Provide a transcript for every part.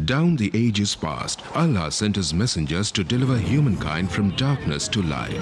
Down the ages past, Allah sent His messengers to deliver humankind from darkness to light.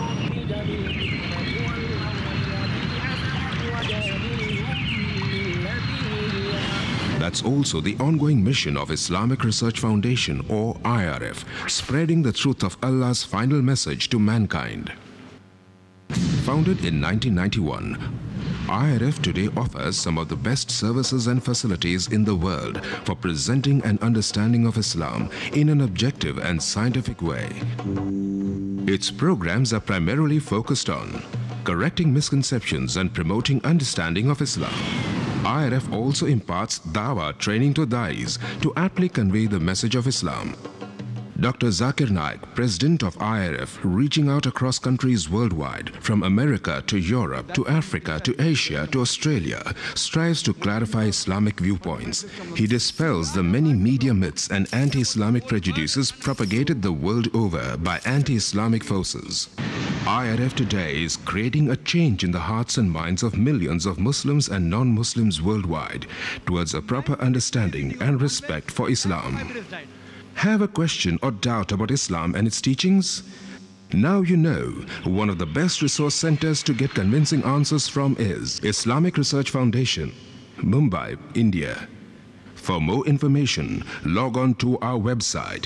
That's also the ongoing mission of Islamic Research Foundation, or IRF, spreading the truth of Allah's final message to mankind. Founded in 1991, IRF today offers some of the best services and facilities in the world for presenting an understanding of Islam in an objective and scientific way. Its programs are primarily focused on correcting misconceptions and promoting understanding of Islam. IRF also imparts dawah training to dais to aptly convey the message of Islam. Dr. Zakir Naik, president of IRF, reaching out across countries worldwide, from America to Europe to Africa to Asia to Australia, strives to clarify Islamic viewpoints. He dispels the many media myths and anti-Islamic prejudices propagated the world over by anti-Islamic forces. IRF today is creating a change in the hearts and minds of millions of Muslims and non-Muslims worldwide towards a proper understanding and respect for Islam. Have a question or doubt about Islam and its teachings? Now you know. One of the best resource centers to get convincing answers from is Islamic Research Foundation, Mumbai, India. For more information, log on to our website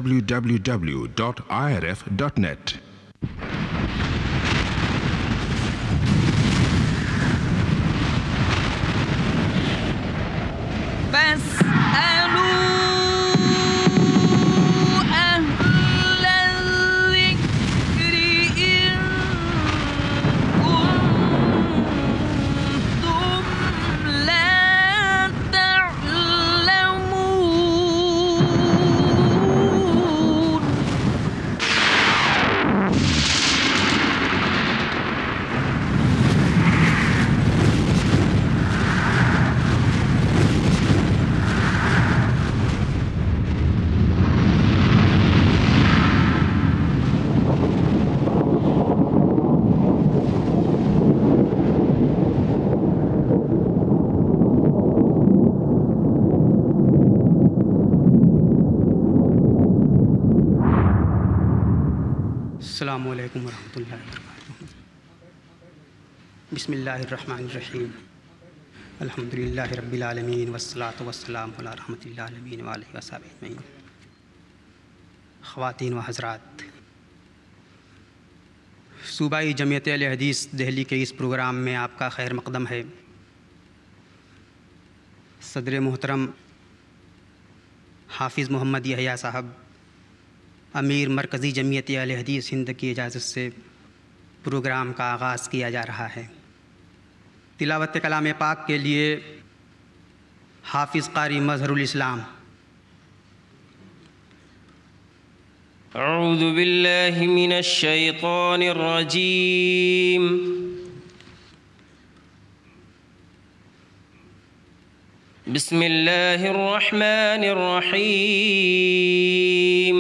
www.irf.net. السلام علیکم ورحمۃ اللہ وبرکاتہ. بسم اللہ الرحمن الرحیم. الحمد للہ رب العالمین والصلاۃ والسلام علی رحمۃ اللہ العالمین وآلہ وصحبہ اجمعین. خواتین و حضرات، صوبائی جمعیت اہل حدیث دہلی کے اس پروگرام میں آپ کا خیر مقدم ہے. صدر محترم حافظ محمد یحییٰ صاحب، امیر مرکزی جمعیت اہل حدیث ہند کی اجازت سے پروگرام کا آغاز کیا جا رہا ہے. تلاوت کلام پاک کے لیے حافظ قاری مظہر الاسلام. اعوذ باللہ من الشیطان الرجیم. بسم اللہ الرحمن الرحیم.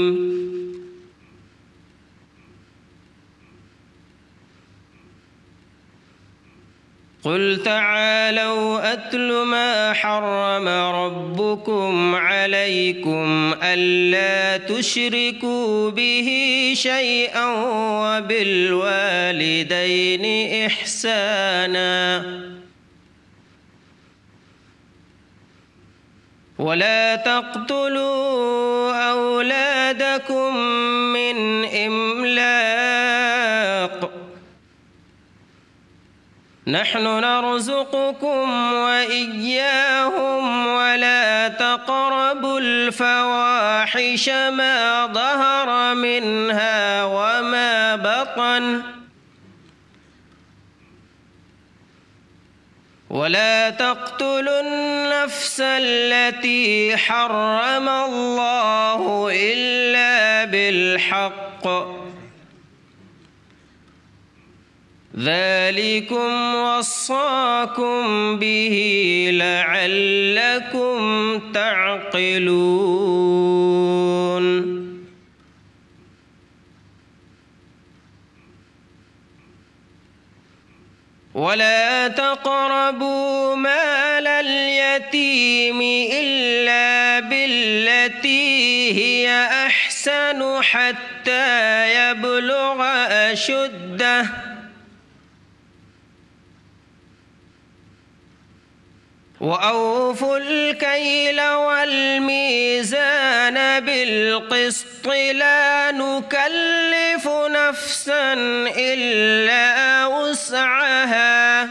قل تعالوا أتل ما حرم ربكم عليكم ألا تشركوا به شيئا وبالوالدين إحسانا ولا تقتلوا أولادكم من إملاق نحن نرزقكم وإياهم ولا تقربوا الفواحش ما ظهر منها وما بطن ولا تقتلوا النفس التي حرم الله إلا بالحق ذلكم وصاكم به لعلكم تعقلون. ولا تقربوا مال اليتيم إلا بالتي التي هي أحسن حتى يبلغ أشده وأوفوا الكيل والميزان بالقسط لا نكلف نفسا إلا وسعها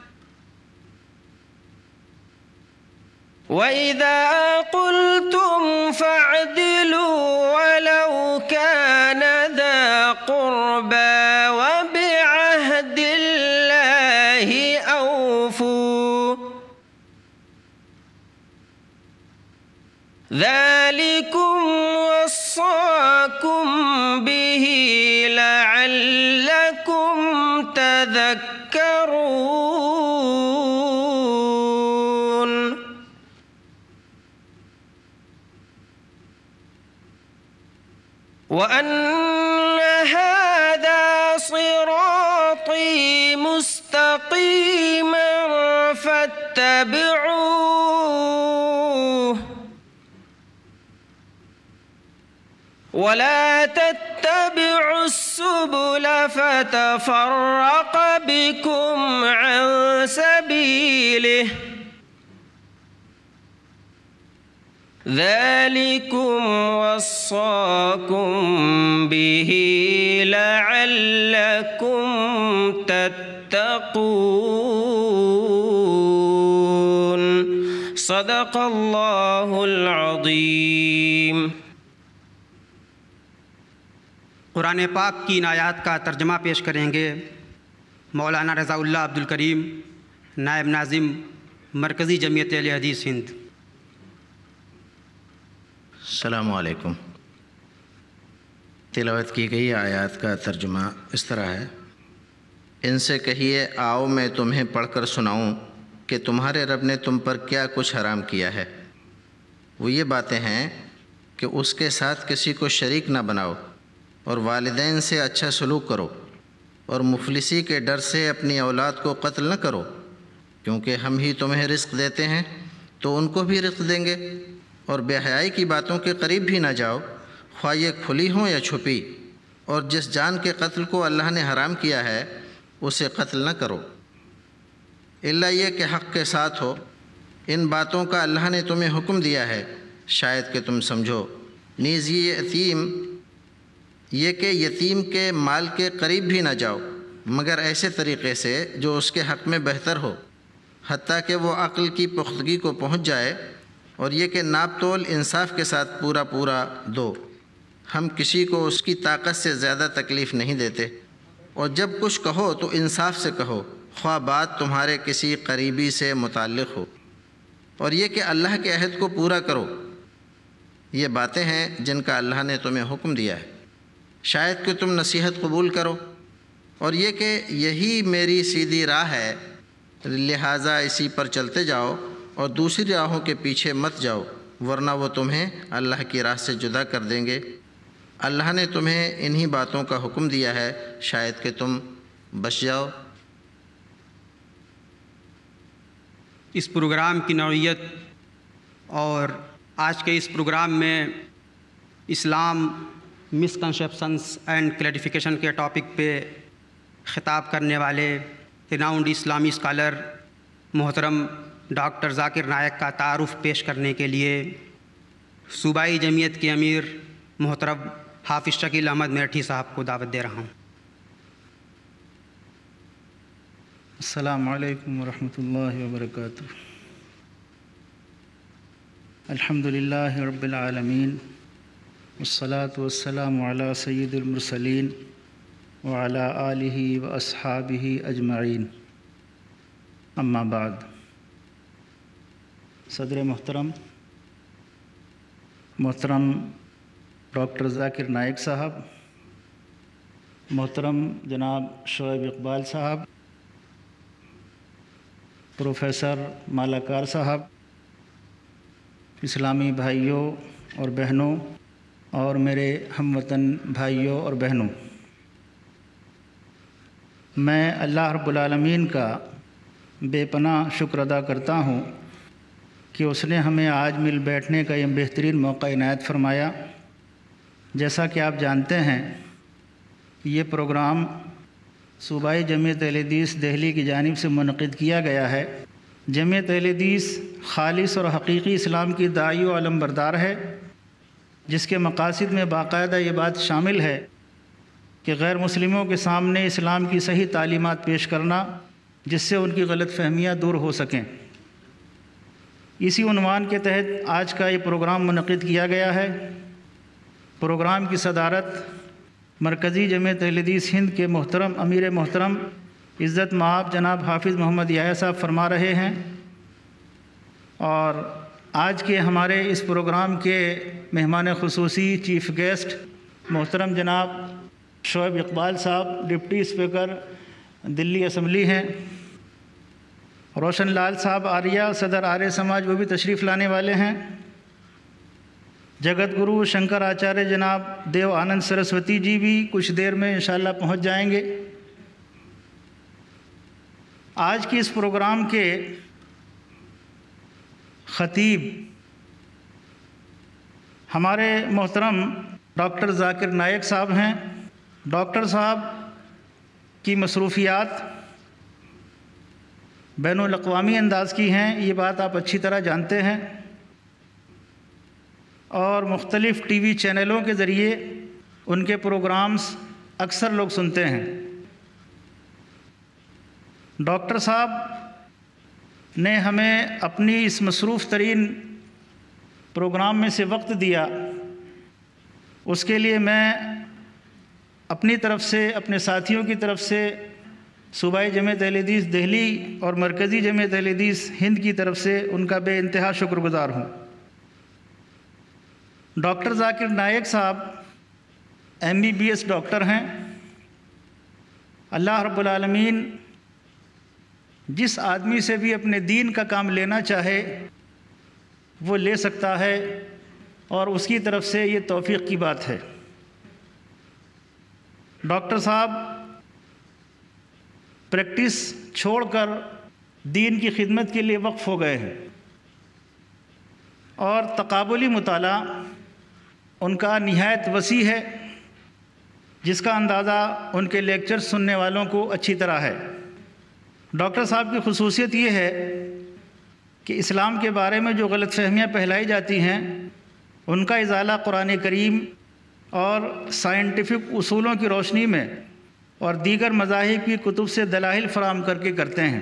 وإذا قلتم فاعدلوا ولو كان ذا قربى وبعهد الله أوفوا ذلكم وصاكم به لعلكم تذكرون وأن هذا صراطي مستقيما فاتبعوه ولا تتبعوا السبل فتفرق بكم عن سبيله ذلكم وصاكم به لعلكم تتقون صدق اللہ العظیم۔ قرآن پاک کی ان آیات کا ترجمہ پیش کریں گے مولانا رضا اللہ عبد الکریم، نائب ناظم مرکزی جمعیت اہل حدیث ہند۔ السلام علیکم۔ تلاوت کی گئی آیات کا ترجمہ اس طرح ہے: ان سے کہیے آؤ میں تمہیں پڑھ کر سناؤں کہ تمہارے رب نے تم پر کیا کچھ حرام کیا ہے۔ وہ یہ باتیں ہیں کہ اس کے ساتھ کسی کو شریک نہ بناؤ، اور والدین سے اچھا سلوک کرو، اور مفلسی کے ڈر سے اپنی اولاد کو قتل نہ کرو، کیونکہ ہم ہی تمہیں رزق دیتے ہیں تو ان کو بھی رزق دیں گے۔ اور بے حیائی کی باتوں کے قریب بھی نہ جاؤ، خواہ یہ کھلی ہوں یا چھپی، اور جس جان کے قتل کو اللہ نے حرام کیا ہے اسے قتل نہ کرو، الا یہ کہ حق کے ساتھ ہو۔ ان باتوں کا اللہ نے تمہیں حکم دیا ہے شاید کہ تم سمجھو۔ نیز یہ کہ یتیم کے مال کے قریب بھی نہ جاؤ مگر ایسے طریقے سے جو اس کے حق میں بہتر ہو، حتیٰ کہ وہ عقل کی پختگی کو پہنچ جائے، اور یہ کہ ناپ تول انصاف کے ساتھ پورا پورا دو۔ ہم کسی کو اس کی طاقت سے زیادہ تکلیف نہیں دیتے، اور جب کچھ کہو تو انصاف سے کہو، خواہ بات تمہارے کسی قریبی سے متعلق ہو، اور یہ کہ اللہ کے عہد کو پورا کرو۔ یہ باتیں ہیں جن کا اللہ نے تمہیں حکم دیا ہے شاید کہ تم نصیحت قبول کرو، اور یہ کہ یہی میری سیدھی راہ ہے، لہٰذا اسی پر چلتے جاؤ اور دوسری راہوں کے پیچھے مت جاؤ، ورنہ وہ تمہیں اللہ کی راہ سے جدا کر دیں گے۔ اللہ نے تمہیں انہی باتوں کا حکم دیا ہے شاید کہ تم بچ جاؤ۔ اس پروگرام کی نوعیت اور آج کے اس پروگرام میں اسلام مسکنسیپشنز اینڈ کلیریفیکیشن کے ٹاپک پہ خطاب کرنے والے ریناؤنڈ اسلامی اسکالر محترم ڈاکٹر ذاکر نائک کا تعارف پیش کرنے کے لیے صوبائی جمعیت کے امیر محترم حافظ شکیل احمد میٹھی صاحب کو دعوت دے رہا ہوں۔ السلام علیکم ورحمۃ اللہ وبرکاتہ۔ الحمد للہ رب العالمین، والصلاة والسلام علی سید المرسلین وعلی آلہ واصحابہ اجمعین، اما بعد۔ صدر محترم ڈاکٹر ذاکر نائک صاحب، محترم جناب شعیب اقبال صاحب، پروفیسر مالاکار صاحب، اسلامی بھائیوں اور بہنوں اور میرے ہم وطن بھائیوں اور بہنوں، میں اللہ رب العالمین کا بے پناہ شکر ادا کرتا ہوں کہ اس نے ہمیں آج مل بیٹھنے کا یہ بہترین موقع عنایت فرمایا۔ جیسا کہ آپ جانتے ہیں یہ پروگرام صوبائی جمعیت اہل حدیث دہلی کی جانب سے منعقد کیا گیا ہے۔ جمعیت اہل حدیث خالص اور حقیقی اسلام کی داعی و علم بردار ہے، جس کے مقاصد میں باقاعدہ یہ بات شامل ہے کہ غیر مسلموں کے سامنے اسلام کی صحیح تعلیمات پیش کرنا، جس سے ان کی غلط فہمیاں دور ہو سکیں۔ اسی عنوان کے تحت آج کا یہ پروگرام منعقد کیا گیا ہے۔ پروگرام کی صدارت مرکزی جمعیت اہل حدیث ہند کے محترم امیر محترم عزت مآب جناب حافظ محمد یحییٰ صاحب فرما رہے ہیں، اور آج کے ہمارے اس پروگرام کے مہمان خصوصی چیف گیسٹ محترم جناب شعیب اقبال صاحب ڈپٹی اسپیکر دلی اسمبلی ہیں، روشن لال صاحب آریہ صدر آریہ سماج وہ بھی تشریف لانے والے ہیں، جگت گرو شنکر آچاریہ جناب دیو آنند سرسوتی جی بھی کچھ دیر میں انشاءاللہ پہنچ جائیں گے۔ آج کے اس پروگرام کے خطیب ہمارے محترم ڈاکٹر ذاکر نائک صاحب ہیں۔ ڈاکٹر صاحب کی مصروفیات بین الاقوامی انداز کی ہیں، یہ بات آپ اچھی طرح جانتے ہیں، اور مختلف ٹی وی چینلوں کے ذریعے ان کے پروگرامز اکثر لوگ سنتے ہیں۔ ڈاکٹر صاحب نے ہمیں اپنی اس مصروف ترین پروگرام میں سے وقت دیا، اس کے لیے میں اپنی طرف سے، اپنے ساتھیوں کی طرف سے، صوبائی جمعیت اہل حدیث دہلی اور مرکزی جمعیت اہل حدیث ہند کی طرف سے ان کا بے انتہا شکر گزار ہوں۔ ڈاکٹر ذاکر نائک صاحب MBBS ڈاکٹر ہیں۔ اللہ رب العالمین جس آدمی سے بھی اپنے دین کا کام لینا چاہے وہ لے سکتا ہے، اور اس کی طرف سے یہ توفیق کی بات ہے۔ ڈاکٹر صاحب پریکٹس چھوڑ کر دین کی خدمت کے لیے وقف ہو گئے ہیں، اور تقابلی مطالعہ ان کا نہایت وسیع ہے، جس کا اندازہ ان کے لیکچر سننے والوں کو اچھی طرح ہے۔ ڈاکٹر صاحب کی خصوصیت یہ ہے کہ اسلام کے بارے میں جو غلط فہمیاں پھیلائی جاتی ہیں ان کا ازالہ قرآن کریم اور سائنٹیفک اصولوں کی روشنی میں اور دیگر مذاہب کی کتب سے دلائل فراہم کر کے کرتے ہیں۔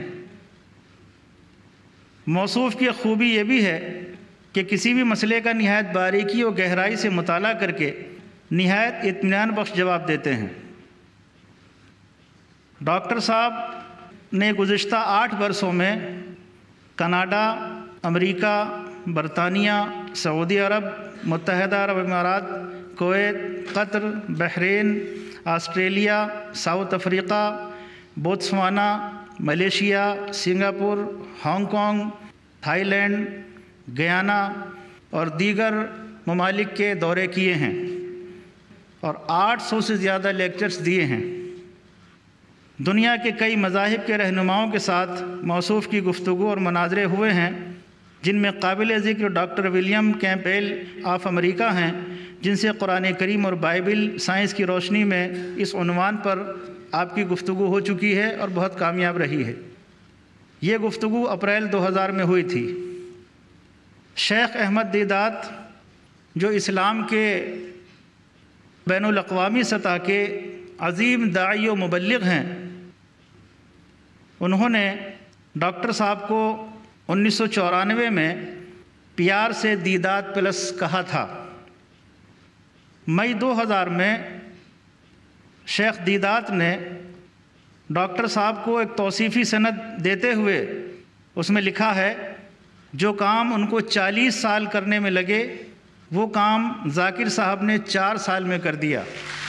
موصوف کی خوبی یہ بھی ہے کہ کسی بھی مسئلے کا نہایت باریکی اور گہرائی سے مطالعہ کر کے نہایت اطمینان بخش جواب دیتے ہیں۔ ڈاکٹر صاحب نے گزشتہ 8 برسوں میں کینیڈا، امریکہ، برطانیہ، سعودی عرب، متحدہ عرب امارات، کویت، قطر، بحرین، Australia, South Africa, Botswana, Malaysia, Singapore, Hong Kong, Thailand, Guyana اور دیگر ممالک کے دورے کیے ہیں، اور 800 سے زیادہ لیکچرز دیے ہیں۔ دنیا کے کئی مذاہب کے رہنماؤں کے ساتھ موصوف کی گفتگو اور مناظرے ہوئے ہیں، جن میں قابل ذکر doctor William Campbell of America ہیں، جن سے قرآن کریم اور بائبل سائنس کی روشنی میں اس عنوان پر آپ کی گفتگو ہو چکی ہے اور بہت کامیاب رہی ہے۔ یہ گفتگو اپریل 2000 میں ہوئی تھی۔ شیخ احمد دیدات جو اسلام کے بین الاقوامی سطح کے عظیم داعی و مبلغ ہیں، انہوں نے ڈاکٹر صاحب کو 1994 میں پیار سے دیدات پلس کہا تھا۔ مئی 2000 میں شیخ دیدات نے ڈاکٹر صاحب کو ایک توصیفی سند دیتے ہوئے اس میں لکھا ہے، جو کام ان کو 40 سال کرنے میں لگے وہ کام ذاکر صاحب نے 4 سال میں کر دیا۔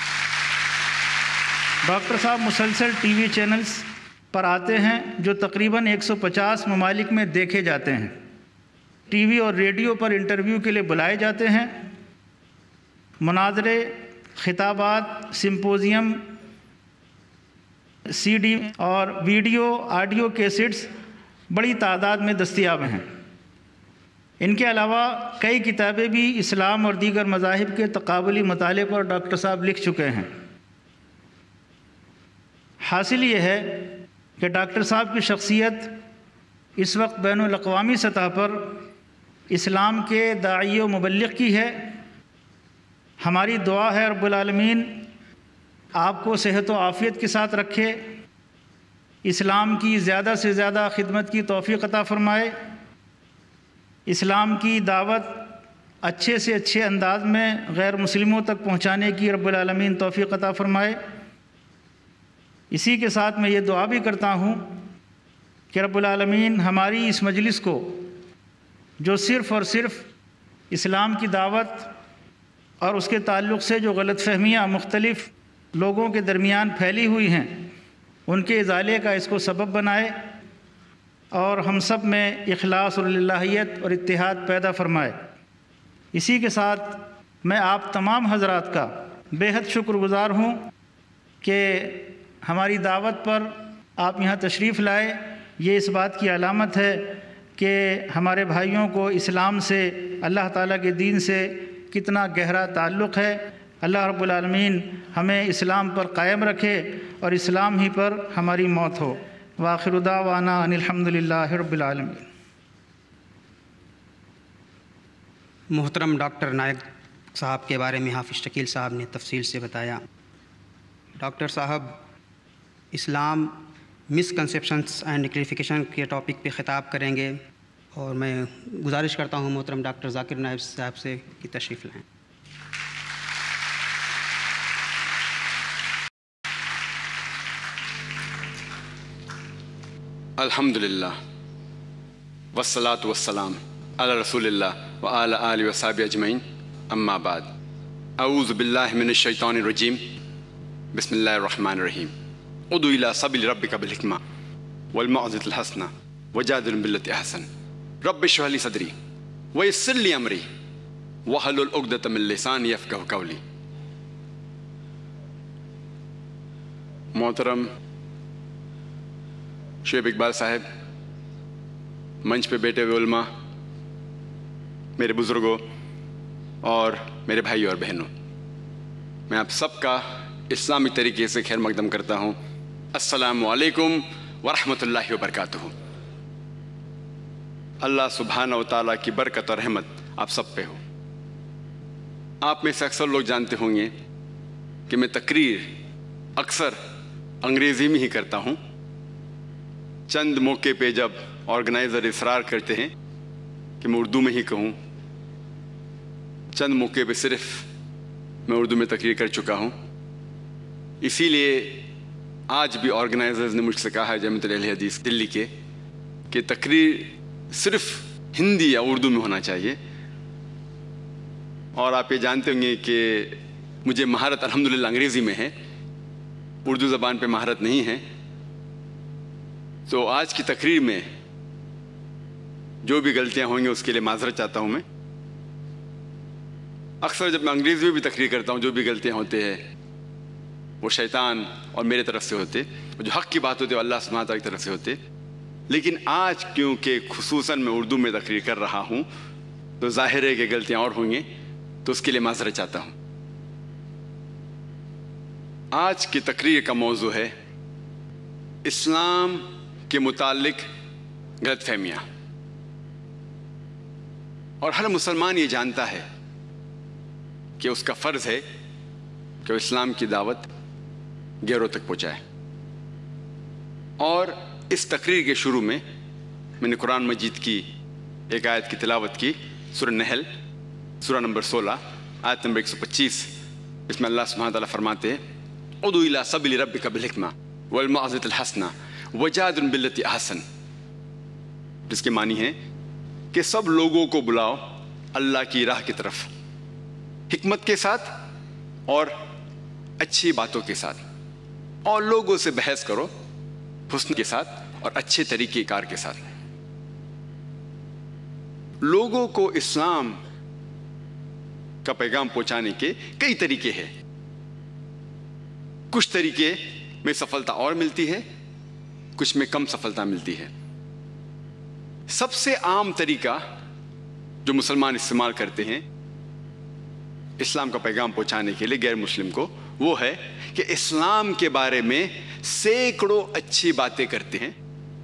ڈاکٹر صاحب مسلسل ٹی وی چینلز پر آتے ہیں جو تقریباً 150 ممالک میں دیکھے جاتے ہیں، ٹی وی اور ریڈیو پر انٹرویو کے لیے بلائے جاتے ہیں، مناظرے، خطابات، سمپوزیم، CD اور ویڈیو آڈیو کیسٹس بڑی تعداد میں دستیاب ہیں۔ ان کے علاوہ کئی کتابیں بھی اسلام اور دیگر مذاہب کے تقابلی مطالعے پر ڈاکٹر صاحب لکھ چکے ہیں۔ حاصل یہ ہے کہ ڈاکٹر صاحب کی شخصیت اس وقت بین الاقوامی سطح پر اسلام کے داعی و مبلغ کی ہے۔ ہماری دعا ہے رب العالمین آپ کو صحت و عافیت کے ساتھ رکھے، اسلام کی زیادہ سے زیادہ خدمت کی توفیق عطا فرمائے، اسلام کی دعوت اچھے سے اچھے انداز میں غیر مسلموں تک پہنچانے کی رب العالمین توفیق عطا فرمائے۔ اسی کے ساتھ میں یہ دعا بھی کرتا ہوں کہ رب العالمین ہماری اس مجلس کو، جو صرف اور صرف اسلام کی دعوت اور اس کے تعلق سے جو غلط فہمیاں مختلف لوگوں کے درمیان پھیلی ہوئی ہیں، ان کے ازالے کا اس کو سبب بنائے اور ہم سب میں اخلاص اور للہیت اور اتحاد پیدا فرمائے۔ اسی کے ساتھ میں آپ تمام حضرات کا بے حد شکر گزار ہوں کہ ہماری دعوت پر آپ یہاں تشریف لائے۔ یہ اس بات کی علامت ہے کہ ہمارے بھائیوں کو اسلام سے، اللہ تعالیٰ کے دین سے کتنا گہرا تعلق ہے۔ اللہ رب العالمین ہمیں اسلام پر قائم رکھے اور اسلام ہی پر ہماری موت ہو۔ وآخر دعوانا ان الحمد للہ رب العالمین۔ محترم ڈاکٹر نائک صاحب کے بارے میں حافظ شکیل صاحب نے تفصیل سے بتایا۔ ڈاکٹر صاحب اسلام مسکنسیپشنس اینڈ کلیریفیکیشن کے ٹاپک پہ خطاب کریں گے، اور میں گزارش کرتا ہوں محترم ڈاکٹر ذاکر نائک صاحب سے کہ تشریف لائیں۔ الحمدللہ والصلاة والسلام علی رسول اللہ وعلی آلہ وصحبہ اجمعین، اما بعد، اعوذ باللہ من الشیطان الرجیم، بسم اللہ الرحمن الرحیم۔ ادعو الی سبیل ربک بالحکمہ والموعظۃ الحسنہ وجادلہم باللتی احسن، رب اشرح لی صدری ویسر لی امری واحلل عقدۃ من لسانی یفقہوا قولی۔ محترم شعیب اقبال صاحب، منچ پہ بیٹھے ہوئے علماء، میرے بزرگوں اور میرے بھائیوں اور بہنوں، میں آپ سب کا اسلامی طریقے سے خیر مقدم کرتا ہوں۔ السلام علیکم ورحمۃ اللہ وبرکاتہ۔ اللہ سبحانہ و تعالیٰ کی برکت اور رحمت آپ سب پہ ہو۔ آپ میں سے اکثر لوگ جانتے ہوں گے کہ میں تقریر اکثر انگریزی میں ہی کرتا ہوں۔ چند موقع پہ جب آرگنائزر اصرار کرتے ہیں کہ میں اردو میں ہی کہوں، چند موقع پہ صرف میں اردو میں تقریر کر چکا ہوں۔ اسی لیے آج بھی آرگنائزرز نے مجھ سے کہا ہے جامعۃ اہل حدیث دلی کے کہ تقریر صرف ہندی یا اردو میں ہونا چاہیے۔ اور آپ یہ جانتے ہوں گے کہ مجھے مہارت الحمدللہ انگریزی میں ہے، اردو زبان پہ مہارت نہیں ہے۔ تو آج کی تقریر میں جو بھی غلطیاں ہوں گی اس کے لیے معذرت چاہتا ہوں میں۔ اکثر جب میں انگریزی میں بھی تقریر کرتا ہوں، جو بھی غلطیاں ہوتے ہیں وہ شیطان اور میرے طرف سے ہوتے، جو حق کی بات ہوتے وہ اللہ سبحانہ تعالیٰ کی طرف سے ہوتے۔ لیکن آج کیونکہ خصوصاً میں اردو میں تقریر کر رہا ہوں تو ظاہر ہے کہ غلطیاں اور ہوں گی، تو اس کے لیے معذرت چاہتا ہوں۔ آج کی تقریر کا موضوع ہے اسلام کے متعلق غلط فہمیاں، اور ہر مسلمان یہ جانتا ہے کہ اس کا فرض ہے کہ وہ اسلام کی دعوت غیروں تک پہنچائے۔ اور اس تقریر کے شروع میں نے قرآن مجید کی ایک آیت کی تلاوت کی، سورہ نحل سورہ نمبر 16 آیت نمبر 125۔ اس میں اللہ سبحانہ تعالیٰ فرماتے ہیں ادعو الی سبیل ربک بالحکمہ والموعظۃ الحسنہ وجادلہم باللتی احسن، جس کے معنی ہے کہ سب لوگوں کو بلاؤ اللہ کی راہ کی طرف حکمت کے ساتھ اور اچھی باتوں کے ساتھ، اور لوگوں سے بحث کرو حسن کے ساتھ اور اچھے طریقہ کار کے ساتھ۔ لوگوں کو اسلام کا پیغام پہنچانے کے کئی طریقے ہیں۔ کچھ طریقے میں سفلتا اور ملتی ہے، کچھ میں کم سفلتا ملتی ہے۔ سب سے عام طریقہ جو مسلمان استعمال کرتے ہیں اسلام کا پیغام پہنچانے کے لیے غیر مسلم کو، وہ ہے کہ اسلام کے بارے میں سینکڑوں اچھی باتیں کرتے ہیں.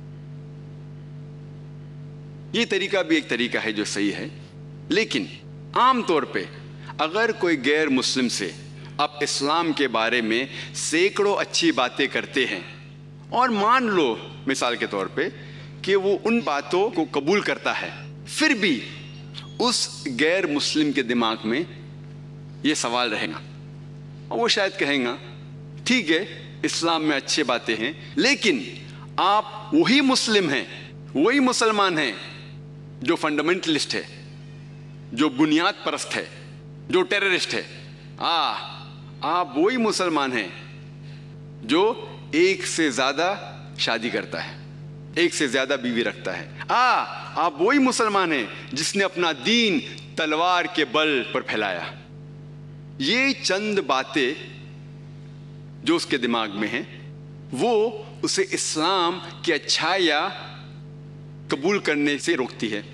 یہ طریقہ بھی ایک طریقہ ہے جو صحیح ہے، لیکن عام طور پہ اگر کوئی غیر مسلم سے آپ اسلام کے بارے میں سینکڑوں اچھی باتیں کرتے ہیں اور مان لو مثال کے طور پہ کہ وہ ان باتوں کو قبول کرتا ہے، پھر بھی اس غیر مسلم کے دماغ میں یہ سوال رہے گا اور وہ شاید کہیں گا ٹھیک ہے اسلام میں اچھی باتیں ہیں، لیکن آپ وہی مسلم ہیں، وہی مسلمان ہیں جو فنڈامنٹلسٹ ہے، جو بنیاد پرست ہے، جو ٹیررسٹ ہے. آپ وہی مسلمان ہیں جو ایک سے زیادہ شادی کرتا ہے، ایک سے زیادہ بیوی رکھتا ہے. آپ وہی مسلمان ہیں جس نے اپنا دین تلوار کے بل پر پھیلایا. یہ چند باتیں جو اس کے دماغ میں ہیں وہ اسے اسلام کی اچھائیاں قبول کرنے سے روکتی ہے.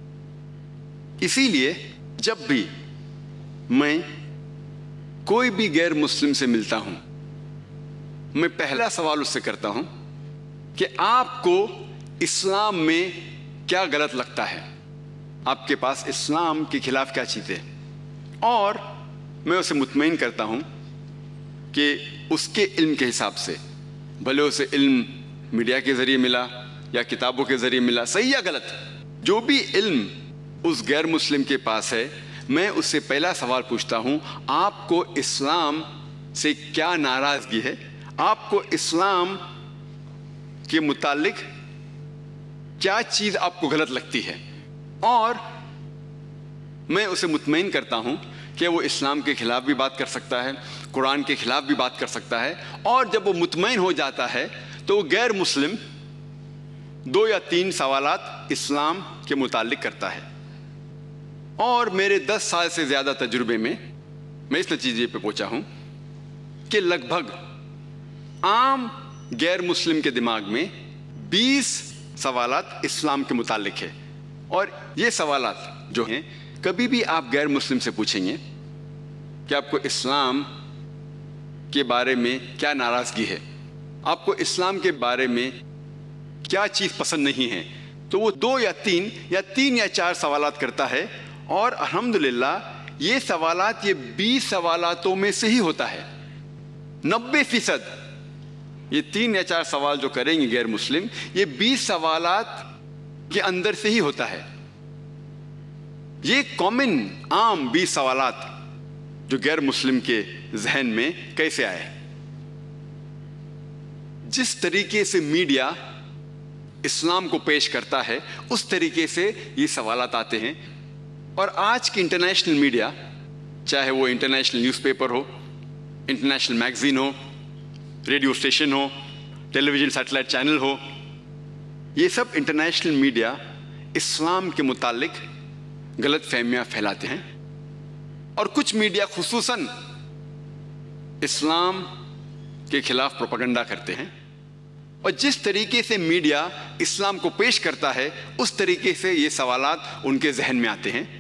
اسی لیے جب بھی میں کوئی بھی غیر مسلم سے ملتا ہوں، میں پہلا سوال اس سے کرتا ہوں کہ آپ کو اسلام میں کیا غلط لگتا ہے، آپ کے پاس اسلام کے خلاف کیا چیز ہے، اور میں اسے مطمئن کرتا ہوں کہ اس کے علم کے حساب سے، بھلے اسے علم میڈیا کے ذریعے ملا یا کتابوں کے ذریعے ملا، صحیح یا غلط، جو بھی علم اس غیر مسلم کے پاس ہے، میں اس سے پہلا سوال پوچھتا ہوں آپ کو اسلام سے کیا ناراضگی ہے، آپ کو اسلام کے متعلق کیا چیز آپ کو غلط لگتی ہے. اور میں اسے مطمئن کرتا ہوں کہ وہ اسلام کے خلاف بھی بات کر سکتا ہے، قرآن کے خلاف بھی بات کر سکتا ہے. اور جب وہ مطمئن ہو جاتا ہے تو وہ غیر مسلم 2 یا 3 سوالات اسلام کے متعلق کرتا ہے. اور میرے 10 سال سے زیادہ تجربے میں میں اس نتیجے پہ پہنچا ہوں کہ لگ بھگ عام غیر مسلم کے دماغ میں 20 سوالات اسلام کے متعلق ہے. اور یہ سوالات جو ہیں کبھی بھی آپ غیر مسلم سے پوچھیں گے کہ آپ کو اسلام کے بارے میں کیا ناراضگی ہے، آپ کو اسلام کے بارے میں کیا چیز پسند نہیں ہے، تو وہ 2 یا 3 یا 4 سوالات کرتا ہے. اور الحمدللہ یہ سوالات یہ 20 سوالاتوں میں سے ہی ہوتا ہے. 90% یہ 3 یا 4 سوال جو کریں گے غیر مسلم، یہ 20 سوالات کے اندر سے ہی ہوتا ہے. یہ کامن عام 20 سوالات جو غیر مسلم کے ذہن میں کیسے آئے؟ جس طریقے سے میڈیا اسلام کو پیش کرتا ہے اس طریقے سے یہ سوالات آتے ہیں. اور آج کی انٹرنیشنل میڈیا، چاہے وہ انٹرنیشنل نیوز پیپر ہو، انٹرنیشنل میگزین ہو، ریڈیو اسٹیشن ہو، ٹیلی ویژن سیٹلائٹ چینل ہو، یہ سب انٹرنیشنل میڈیا اسلام کے متعلق غلط فہمیاں پھیلاتے ہیں. اور کچھ میڈیا خصوصاً اسلام کے خلاف پروپیگنڈا کرتے ہیں. اور جس طریقے سے میڈیا اسلام کو پیش کرتا ہے اس طریقے سے یہ سوالات ان کے ذہن میں آتے ہیں.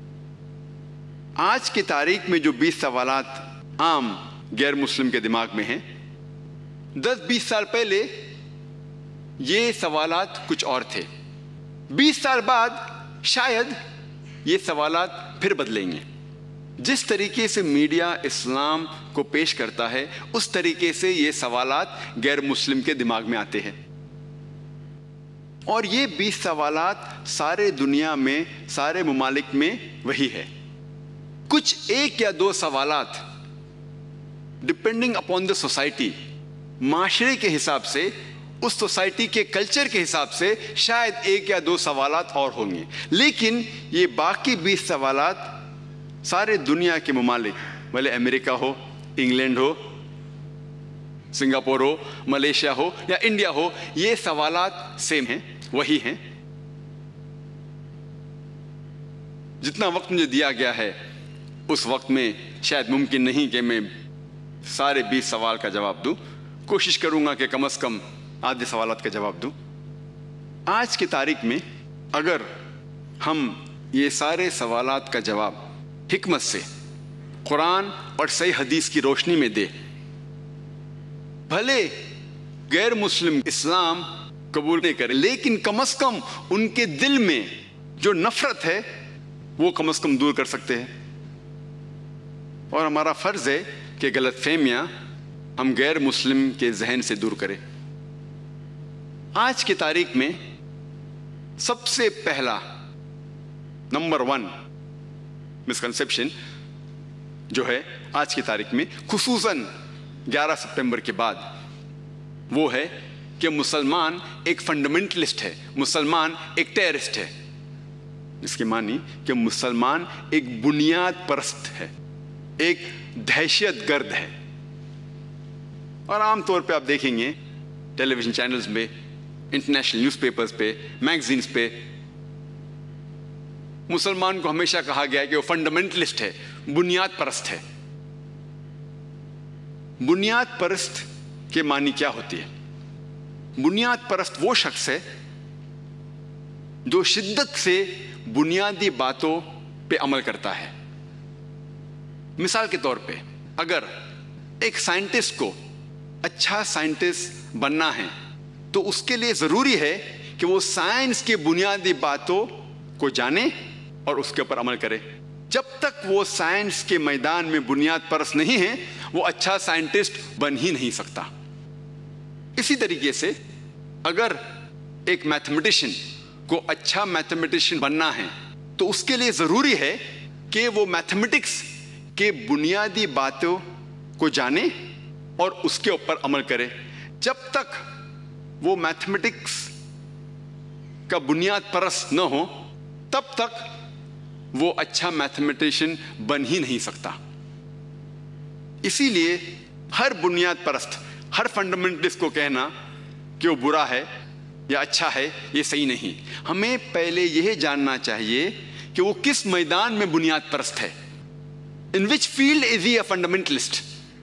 آج کی تاریخ میں جو 20 سوالات عام غیر مسلم کے دماغ میں ہیں، 10-20 سال پہلے یہ سوالات کچھ اور تھے. 20 سال بعد شاید یہ سوالات پھر بدلیں گے. جس طریقے سے میڈیا اسلام کو پیش کرتا ہے اس طریقے سے یہ سوالات غیر مسلم کے دماغ میں آتے ہیں. اور یہ 20 سوالات سارے دنیا میں، سارے ممالک میں وہی ہے. کچھ 1 یا 2 سوالات ڈپینڈنگ اپون دا سوسائٹی، معاشرے کے حساب سے، اس سوسائٹی کے کلچر کے حساب سے شاید 1 یا 2 سوالات اور ہوں گے. لیکن یہ باقی 20 سوالات سارے دنیا کے ممالک، بھلے امریکہ ہو، انگلینڈ ہو، سنگاپور ہو، ملیشیا ہو یا انڈیا ہو، یہ سوالات سیم ہیں، وہی ہیں. جتنا وقت مجھے دیا گیا ہے اس وقت میں شاید ممکن نہیں کہ میں سارے 20 سوال کا جواب دوں. کوشش کروں گا کہ کم از کم آدھے سوالات کا جواب دوں. آج کی تاریخ میں اگر ہم یہ سارے سوالات کا جواب حکمت سے قرآن اور صحیح حدیث کی روشنی میں دے. بھلے غیر مسلم اسلام قبول نہیں کرے لیکن کم از کم ان کے دل میں جو نفرت ہے وہ کم از کم دور کر سکتے ہیں. اور ہمارا فرض ہے کہ غلط فہمیاں ہم غیر مسلم کے ذہن سے دور کریں. آج کی تاریخ میں سب سے پہلا نمبر 1 مسکنسیپشن جو ہے آج کی تاریخ میں خصوصاً 11 سپتمبر کے بعد وہ ہے کہ مسلمان ایک فنڈامنٹلسٹ ہے, مسلمان ایک ٹیررسٹ ہے. اس کے معنی کہ مسلمان ایک بنیاد پرست ہے, ایک دہشت گرد ہے. اور عام طور پہ آپ دیکھیں گے ٹیلی ویژن چینلز میں, انٹرنیشنل نیوز پیپرز پہ, میگزینز پہ مسلمان کو ہمیشہ کہا گیا ہے کہ وہ فنڈامنٹلسٹ ہے, بنیاد پرست ہے. بنیاد پرست کے معنی کیا ہوتی ہے؟ بنیاد پرست وہ شخص ہے جو شدت سے بنیادی باتوں پہ عمل کرتا ہے. مثال کے طور پہ اگر ایک سائنٹسٹ کو اچھا سائنٹسٹ بننا ہے تو اس کے لیے ضروری ہے کہ وہ سائنس کی بنیادی باتوں کو جانے اور اس کے اوپر عمل کرے. جب تک وہ سائنس کے میدان میں بنیاد پرست نہیں ہے وہ اچھا سائنٹسٹ بن ہی نہیں سکتا. اسی طریقے سے اگر ایک میتھمیٹیشین کو اچھا میتھمیٹیشین بننا ہے تو اس کے لیے ضروری ہے کہ وہ میتھمیٹکس کے بنیادی باتوں کو جانے اور اس کے اوپر عمل کرے. جب تک وہ میتھمیٹکس کا بنیاد پرست نہ ہو تب تک وہ اچھا میتھمیٹیشین بن ہی نہیں سکتا. اسی لیے ہر بنیاد پرست, ہر فنڈامنٹلسٹ کو کہنا کہ وہ برا ہے یا اچھا ہے یہ صحیح نہیں. ہمیں پہلے یہ جاننا چاہیے کہ وہ کس میدان میں بنیاد پرست ہے. In which field is he a fundamentalist?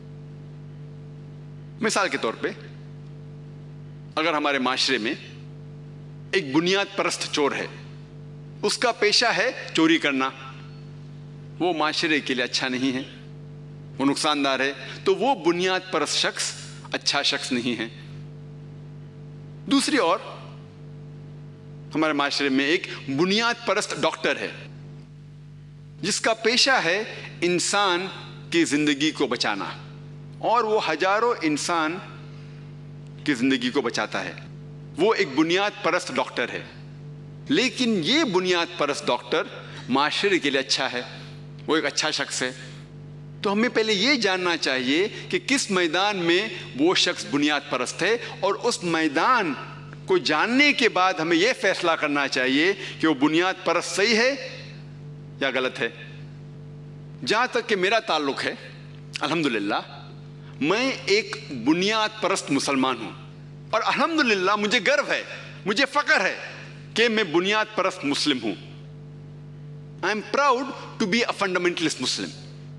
مثال کے طور پہ اگر ہمارے معاشرے میں ایک بنیاد پرست چور ہے, اس کا پیشہ ہے چوری کرنا, وہ معاشرے کے لیے اچھا نہیں ہے, وہ نقصان دہ ہے, تو وہ بنیاد پرست شخص اچھا شخص نہیں ہے. دوسری اور ہمارے معاشرے میں ایک بنیاد پرست ڈاکٹر ہے جس کا پیشہ ہے انسان کی زندگی کو بچانا, اور وہ ہزاروں انسان کی زندگی کو بچاتا ہے. وہ ایک بنیاد پرست ڈاکٹر ہے, لیکن یہ بنیاد پرست ڈاکٹر معاشرے کے لیے اچھا ہے, وہ ایک اچھا شخص ہے. تو ہمیں پہلے یہ جاننا چاہیے کہ کس میدان میں وہ شخص بنیاد پرست ہے, اور اس میدان کو جاننے کے بعد ہمیں یہ فیصلہ کرنا چاہیے کہ وہ بنیاد پرست صحیح ہے یا غلط ہے. جہاں تک کہ میرا تعلق ہے, الحمدللہ میں ایک بنیاد پرست مسلمان ہوں, اور الحمدللہ مجھے گرو ہے, مجھے فخر ہے کہ میں بنیاد پرست مسلم ہوں. I am proud to be a fundamentalist Muslim.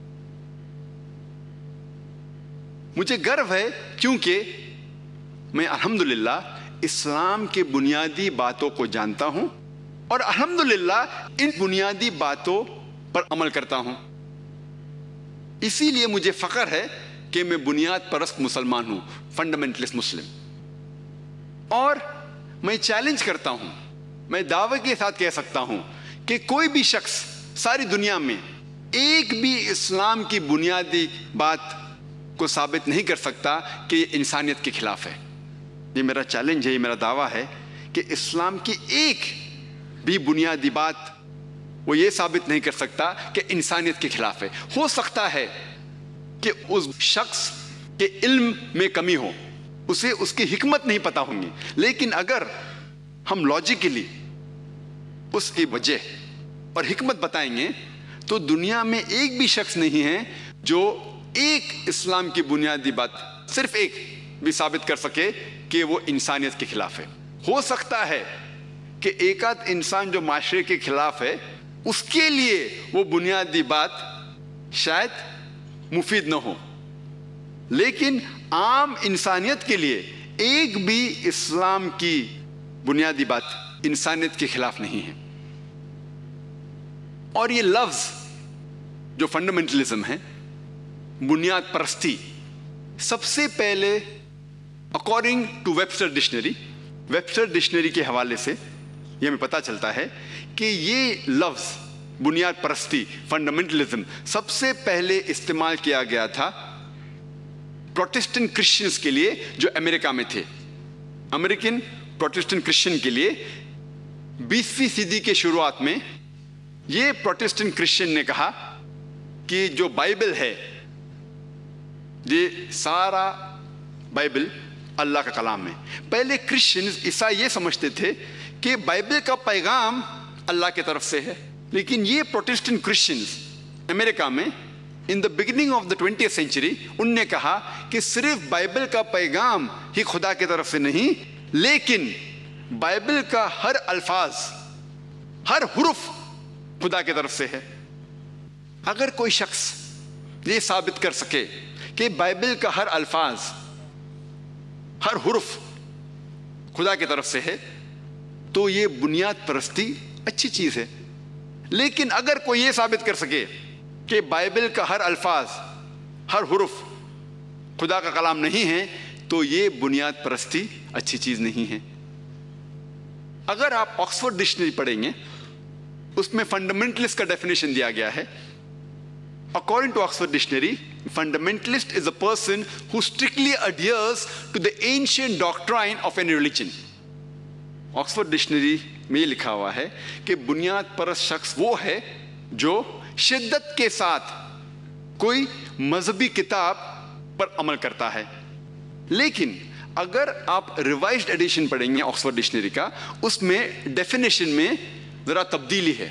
مجھے گرو ہے کیونکہ میں الحمدللہ اسلام کے بنیادی باتوں کو جانتا ہوں اور الحمدللہ ان بنیادی باتوں پر عمل کرتا ہوں. اسی لیے مجھے فخر ہے کہ میں بنیاد پرست مسلمان ہوں, فنڈامنٹلسٹ مسلم. اور میں چیلنج کرتا ہوں, میں دعوے کے ساتھ کہہ سکتا ہوں کہ کوئی بھی شخص ساری دنیا میں ایک بھی اسلام کی بنیادی بات کو ثابت نہیں کر سکتا کہ یہ انسانیت کے خلاف ہے. یہ میرا چیلنج ہے, یہ میرا دعویٰ ہے کہ اسلام کی ایک بھی بنیادی بات وہ یہ ثابت نہیں کر سکتا کہ انسانیت کے خلاف ہے. ہو سکتا ہے کہ اس شخص کے علم میں کمی ہو, اسے اس کی حکمت نہیں پتہ ہوں گی, لیکن اگر ہم لاجیکلی اس کی وجہ اور حکمت بتائیں گے تو دنیا میں ایک بھی شخص نہیں ہے جو ایک اسلام کی بنیادی بات, صرف ایک بھی ثابت کر سکے کہ وہ انسانیت کے خلاف ہے. ہو سکتا ہے کہ ایک آدھ انسان جو معاشرے کے خلاف ہے اس کے لیے وہ بنیادی بات شاید مفید نہ ہو, لیکن عام انسانیت کے لیے ایک بھی اسلام کی بنیادی بات انسانیت کے خلاف نہیں ہے. اور یہ لفظ جو فنڈامنٹلزم ہے, بنیاد پرستی, سب سے پہلے اکارڈنگ ٹو ویبسٹر ڈکشنری کے حوالے سے یہ ہمیں پتہ چلتا ہے کہ یہ لفظ بنیاد پرستی, فنڈامنٹلزم, سب سے پہلے استعمال کیا گیا تھا پروٹسٹنٹ کرسچنز کے لیے جو امریکہ میں تھے. امریکن پروٹسٹنٹ کرسچن کے لیے 20ویں صدی کے شروعات میں یہ پروٹسٹنٹ کرسچن نے کہا کہ جو بائبل ہے, یہ سارا بائبل اللہ کا کلام ہے. پہلے کرسچنز عیسائی یہ سمجھتے تھے کہ بائبل کا پیغام اللہ کی طرف سے ہے, لیکن یہ پروٹسٹنٹ کرسچنز امریکہ میں in the beginning of the 20th century ان نے کہا کہ صرف بائبل کا پیغام ہی خدا کی طرف سے نہیں, لیکن بائبل کا ہر الفاظ, ہر حرف خدا کی طرف سے ہے. اگر کوئی شخص یہ ثابت کر سکے کہ بائبل کا ہر الفاظ, ہر حرف خدا کی طرف سے ہے, تو یہ بنیاد پرستی اچھی چیز ہے. لیکن اگر کوئی یہ ثابت کر سکے کہ بائبل کا ہر الفاظ, ہر حرف خدا کا کلام نہیں ہے, تو یہ بنیاد پرستی اچھی چیز نہیں ہے. اگر آپ آکسفورڈ ڈکشنری پڑھیں گے, اس میں فنڈامنٹلسٹ کا ڈیفینیشن دیا گیا ہے. According to Oxford Dictionary, fundamentalist is a person who strictly adheres to the ancient doctrine of any religion. Oxford Dictionary میں یہ لکھا ہوا ہے کہ بنیاد پرست شخص وہ ہے جو شدت کے ساتھ کوئی مذہبی کتاب پر عمل کرتا ہے. لیکن اگر آپ ریوائزڈ ایڈیشن پڑھیں گے آکسفورڈ ڈکشنری کا, اس میں ڈیفینیشن میں ذرا تبدیلی ہے.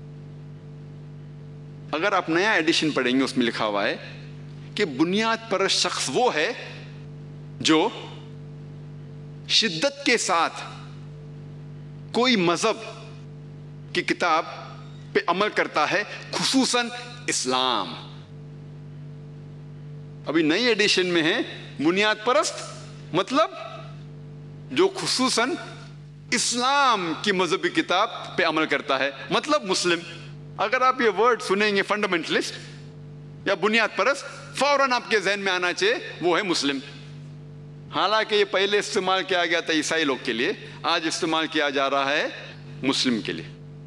اگر آپ نیا ایڈیشن پڑھیں گے, اس میں لکھا ہوا ہے کہ بنیاد پرست شخص وہ ہے جو شدت کے ساتھ کوئی مذہب کی کتاب پہ عمل کرتا ہے, خصوصاً اسلام. ابھی نئی ایڈیشن میں ہے بنیاد پرست مطلب جو خصوصاً اسلام کی مذہبی کتاب پہ عمل کرتا ہے, مطلب مسلم. اگر آپ یہ ورڈ سنیں گے فنڈامنٹلسٹ یا بنیاد پرست, فوراً آپ کے ذہن میں آنا چاہیے وہ ہے مسلم. حالانکہ یہ پہلے استعمال کیا گیا تھا عیسائی لوگ کے لیے, آج استعمال کیا جا رہا ہے مسلم کے لیے.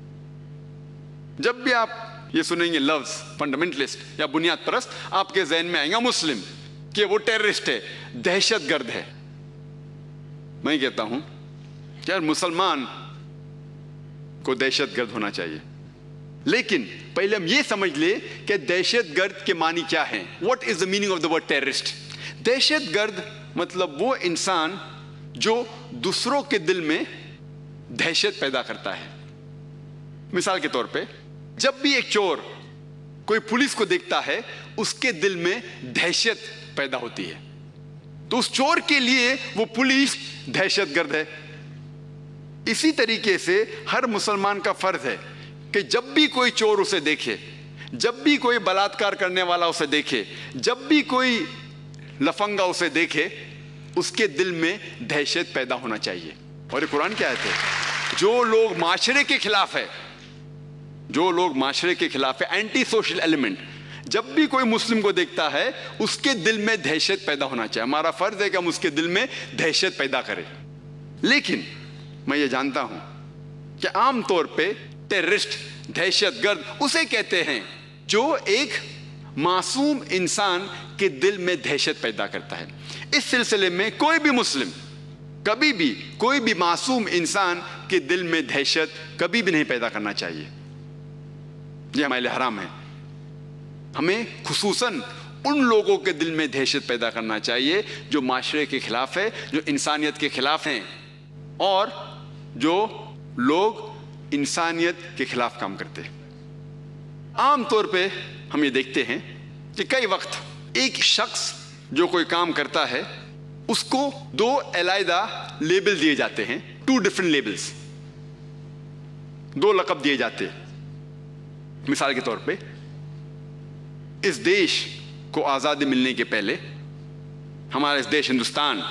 جب بھی آپ یہ سنیں گے لفظ فنڈامنٹلسٹ یا بنیاد پرست, آپ کے ذہن میں آئے گا مسلم, کہ وہ ٹیررسٹ ہے, دہشت گرد ہے. میں کہتا ہوں کہ یار مسلمان کو دہشت گرد ہونا چاہیے, لیکن پہلے ہم یہ سمجھ لیں کہ دہشت گرد کے معنی کیا ہیں. What is the meaning of the word terrorist? دہشت گرد مطلب وہ انسان جو دوسروں کے دل میں دہشت پیدا کرتا ہے. مثال کے طور پہ جب بھی ایک چور کوئی پولیس کو دیکھتا ہے, اس کے دل میں دہشت پیدا ہوتی ہے, تو اس چور کے لیے وہ پولیس دہشت گرد ہے. اسی طریقے سے ہر مسلمان کا فرض ہے کہ جب بھی کوئی چور اسے دیکھے, جب بھی کوئی بلاತ್ಕಾರ کرنے والا اسے دیکھے, جب بھی کوئی لفنگا اسے دیکھے, اس کے دل میں دہشت پیدا ہونا چاہیے. اور یہ قرآن کی آیت ہے, جو لوگ معاشرے کے خلاف ہے, جو لوگ معاشرے کے خلاف ہے, اینٹی سوشل ایلیمنٹ, جب بھی کوئی مسلم کو دیکھتا ہے اس کے دل میں دہشت پیدا ہونا چاہیے. ہمارا فرض ہے کہ ہم اس کے دل میں دہشت پیدا کریں. لیکن میں یہ جانتا ہوں کہ عام طور پہ ٹیررسٹ, دہشت گرد اسے کہتے ہیں جو ایک معصوم انسان کے دل میں دہشت پیدا کرتا ہے. اس سلسلے میں کوئی بھی مسلم کبھی بھی کوئی بھی معصوم انسان کے دل میں دہشت کبھی بھی نہیں پیدا کرنا چاہیے. یہ ہمارے لیے حرام ہے. ہمیں خصوصاً ان لوگوں کے دل میں دہشت پیدا کرنا چاہیے جو معاشرے کے خلاف ہے, جو انسانیت کے خلاف ہیں, اور جو لوگ انسانیت کے خلاف کام کرتے ہیں. عام طور پہ ہم یہ دیکھتے ہیں کہ کئی وقت ایک شخص جو کوئی کام کرتا ہے اس کو دو علیحدہ لیبل دیے جاتے ہیں, 2 different لیبلز, 2 لقب دیے جاتے ہیں. مثال کے طور پہ اس دیش کو آزادی ملنے کے پہلے, ہمارا اس دیش ہندوستان,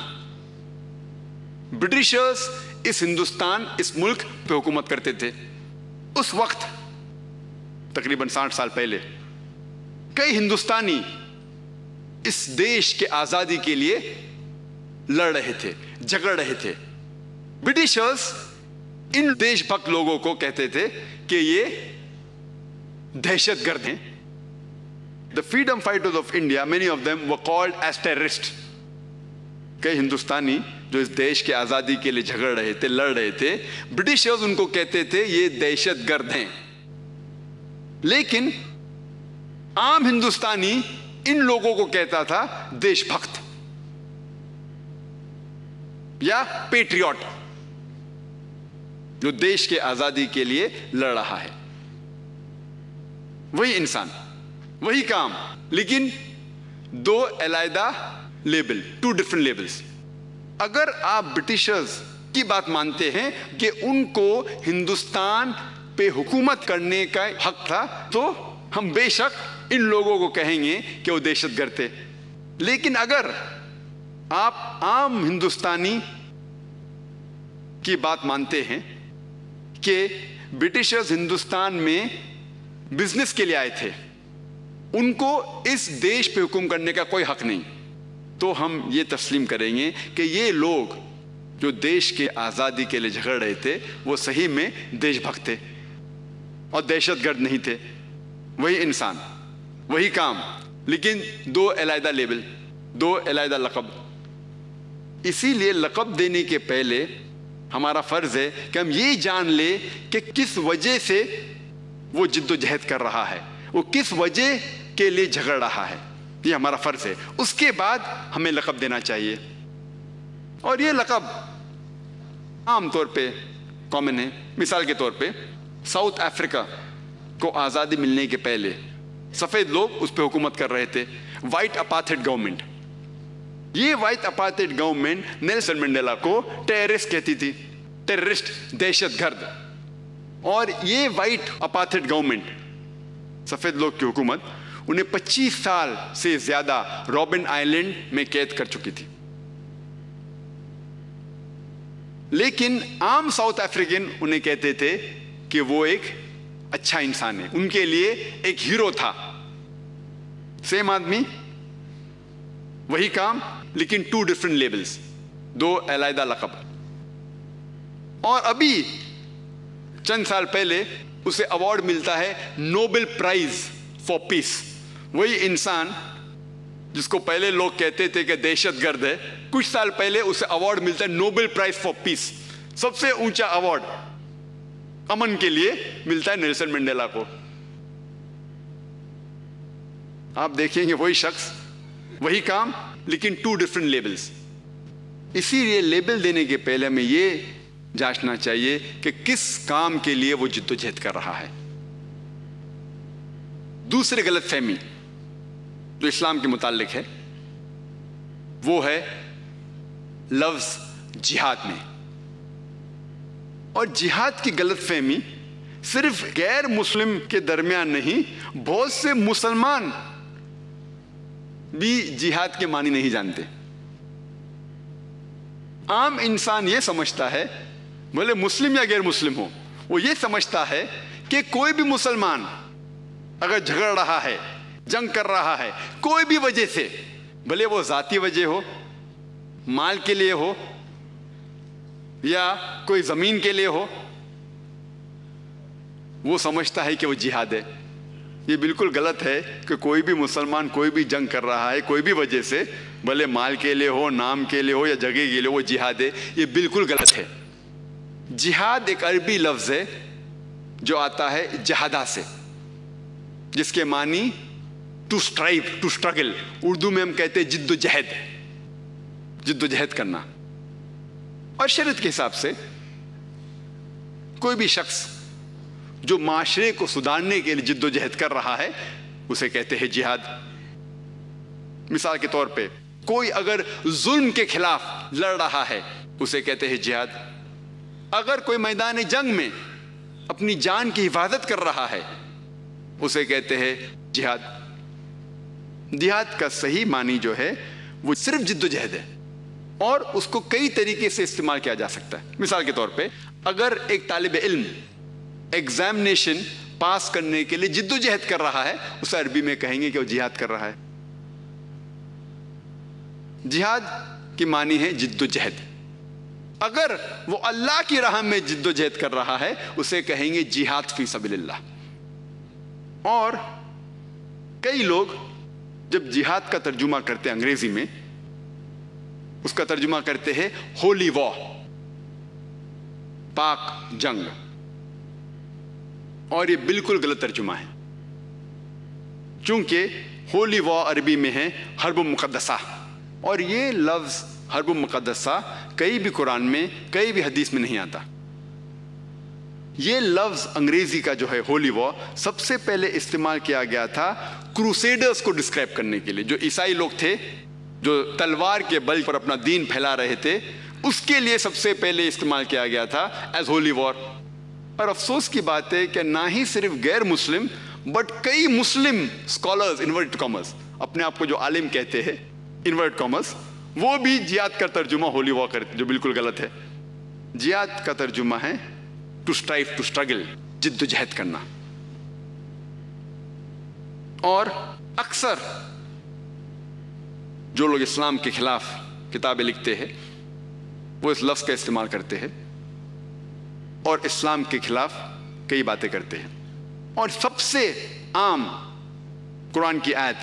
برٹشرز اس ہندوستان, اس ملک پہ حکومت کرتے تھے. اس وقت तकरीबन 60 साल पहले कई हिंदुस्तानी इस देश के आज़ादी के लिए लड़ रहे थे, झगड़ रहे थे। ब्रिटिशर्स इन देशभक्त लोगों को कहते थे कि ये दहशतगर्द हैं। The freedom fighters of India, many of them were called as terrorists. कई हिंदुस्तानी जो इस देश के आज़ादी के लिए झगड़ रहे थे, लड़ रहे थे, ब्रिटिशर्स उनको कहते थे ये दहशतगर्द हैं। लेकिन आम हिंदुस्तानी इन लोगों को कहता था देशभक्त या पेट्रियट, जो देश के आज़ादी के लिए लड़ रहा है। वही इंसान, वही काम, लेकिन दो अलग लेबल, 2 डिफरेंट लेबल्स। अगर आप ब्रिटिशर्स की बात मानते हैं कि उनको हिंदुस्तान पे हुकूमत करने का हक था, तो हम बेशक इन लोगों को कहेंगे कि वो दहशतगर्द थे। लेकिन अगर आप आम हिंदुस्तानी की बात मानते हैं कि ब्रिटिशर्स हिंदुस्तान में बिजनेस के लिए आए थे, उनको इस देश पे हुक्म करने का कोई हक नहीं, तो हम ये तस्लीम करेंगे कि ये लोग जो देश के आज़ादी के लिए झगड़ रहे थे वो सही में देशभक्त थे और दहशतगर्द नहीं थे। वही इंसान, वही काम, लेकिन 2 अलग लेबल, 2 अलग लक़ब। इसीलिए लक़ब देने के पहले हमारा फ़र्ज़ है कि हम ये जान ले कि किस वजह से वो जिद्दोजहद कर रहा है, वो किस वजह के लिए झगड़ रहा है, ये हमारा फ़र्ज़ है। उसके बाद हमें लक़ब देना चाहिए। और ये लक़ब आम तौर पे कॉमन है। मिसाल के तौर पे साउथ अफ्रीका को आज़ादी मिलने के पहले सफ़ेद लोग उस पर हुकूमत कर रहे थे, वाइट अपार्थाइड गवर्नमेंट। ये white apartheid government Nelson Mandela को टेररिस्ट कहती थी, टेररिस्ट, दहशतगर्द। और ये वाइट अपार्थाइड गवर्नमेंट, सफ़ेद लोग की हुकूमत, उन्हें 25 साल से ज़्यादा रॉबिन आइलैंड में कैद कर चुकी थी। लेकिन आम साउथ अफ्रीकन उन्हें कहते थे कि वो एक अच्छा इंसान है, उनके लिए एक हीरो था। सेम आदमी, वही काम, लेकिन 2 डिफरेंट लेबल्स, 2 अलग लक़ब। और अभी चंद साल पहले उसे अवार्ड मिलता है नोबेल प्राइज फॉर पीस। वही इंसान जिसको पहले लोग कहते थे कि दहशतगर्द है, कुछ साल पहले उसे अवार्ड मिलता है नोबेल प्राइज फॉर पीस। सबसे ऊंचा अवार्ड अमन के लिए मिलता है नेल्सन मंडेला को। आप देखेंगे वही शख्स, वही काम, लेकिन 2 डिफरेंट लेबल्स। इसीलिए लेबल देने के पहले हमें यह जांचना चाहिए कि किस काम के लिए वो जिद्दोजहद कर रहा है। दूसरी गलतफहमी जो इस्लाम के मुताल्लिक है वो है लफ्ज जिहाद में। और जिहाद की गलतफहमी सिर्फ गैर मुस्लिम के दरमियान नहीं, बहुत से मुसलमान भी जिहाद के मानी नहीं जानते। आम इंसान ये समझता है, भले मुस्लिम या गैर मुस्लिम हो, वो ये समझता है कि कोई भी मुसलमान अगर झगड़ रहा है, जंग कर रहा है, कोई भी वजह से, भले वो जाती वजह हो, माल के लिए हो या कोई जमीन के लिए हो, वो समझता है कि वो जिहाद है। ये बिल्कुल गलत है कि कोई भी मुसलमान कोई भी जंग कर रहा है कोई भी वजह से, भले माल के लिए हो, नाम के लिए हो या जगह के लिए, वो जिहाद है। ये बिल्कुल गलत है। जिहाद एक अरबी लफ्ज़ है जो आता है जहादा से, जिसके मानी to strive, to struggle. Urdu में हम कहते हैं जिद्दोजहद, जिद्दोजहद करना। और शरीयत के हिसाब से कोई भी शख्स जो माशरे को सुधारने के लिए जिद्दोजहद कर रहा है उसे कहते हैं जिहाद। मिसाल के तौर पे कोई अगर जुल्म के खिलाफ लड़ रहा है उसे कहते हैं जिहाद। अगर कोई मैदान जंग में अपनी जान की हिफाजत कर रहा है उसे कहते हैं जिहाद। जिहाद का सही मानी जो है वो सिर्फ जिद्दोजहद है और उसको कई तरीके से इस्तेमाल किया जा सकता है। मिसाल के तौर पे अगर एक तालिब इल्म एग्जामिनेशन پاس کرنے کے لیے جد و جہد کر رہا ہے، اسے عربی میں کہیں گے کہ وہ جہاد کر رہا ہے۔ جہاد کی معنی ہے جد و جہد۔ اگر وہ اللہ کی راہ میں جد و جہد کر رہا ہے اسے کہیں گے جہاد فی سبیل اللہ۔ اور کئی لوگ جب جہاد کا ترجمہ کرتے ہیں انگریزی میں، اس کا ترجمہ کرتے ہیں ہولی وار، پاک جنگ، اور یہ بالکل غلط ترجمہ ہے، چونکہ ہولی وار عربی میں ہے حرب مقدسہ، اور یہ لفظ حرب مقدسہ کئی بھی قرآن میں کئی بھی حدیث میں نہیں آتا۔ یہ لفظ انگریزی کا جو ہے ہولی وار سب سے پہلے استعمال کیا گیا تھا کروسیڈرز کو ڈسکرائب کرنے کے لیے، جو عیسائی لوگ تھے جو تلوار کے بل پر اپنا دین پھیلا رہے تھے، اس کے لیے سب سے پہلے استعمال کیا گیا تھا ایز ہولی وار۔ اور افسوس کی بات ہے کہ نہ ہی صرف غیر مسلم بٹ کئی مسلم اسکالرز انورٹ کامرز، اپنے آپ کو جو عالم کہتے ہیں انورٹ کامرز، وہ بھی جہاد کا ترجمہ ہولی وار کرتے، جو بالکل غلط ہے۔ جہاد کا ترجمہ ہے ٹو اسٹرائیو، ٹو اسٹرگل، جد و جہد کرنا۔ اور اکثر جو لوگ اسلام کے خلاف کتابیں لکھتے ہیں وہ اس لفظ کا استعمال کرتے ہیں اور اسلام کے خلاف کئی باتیں کرتے ہیں۔ اور سب سے عام قرآن کی آیت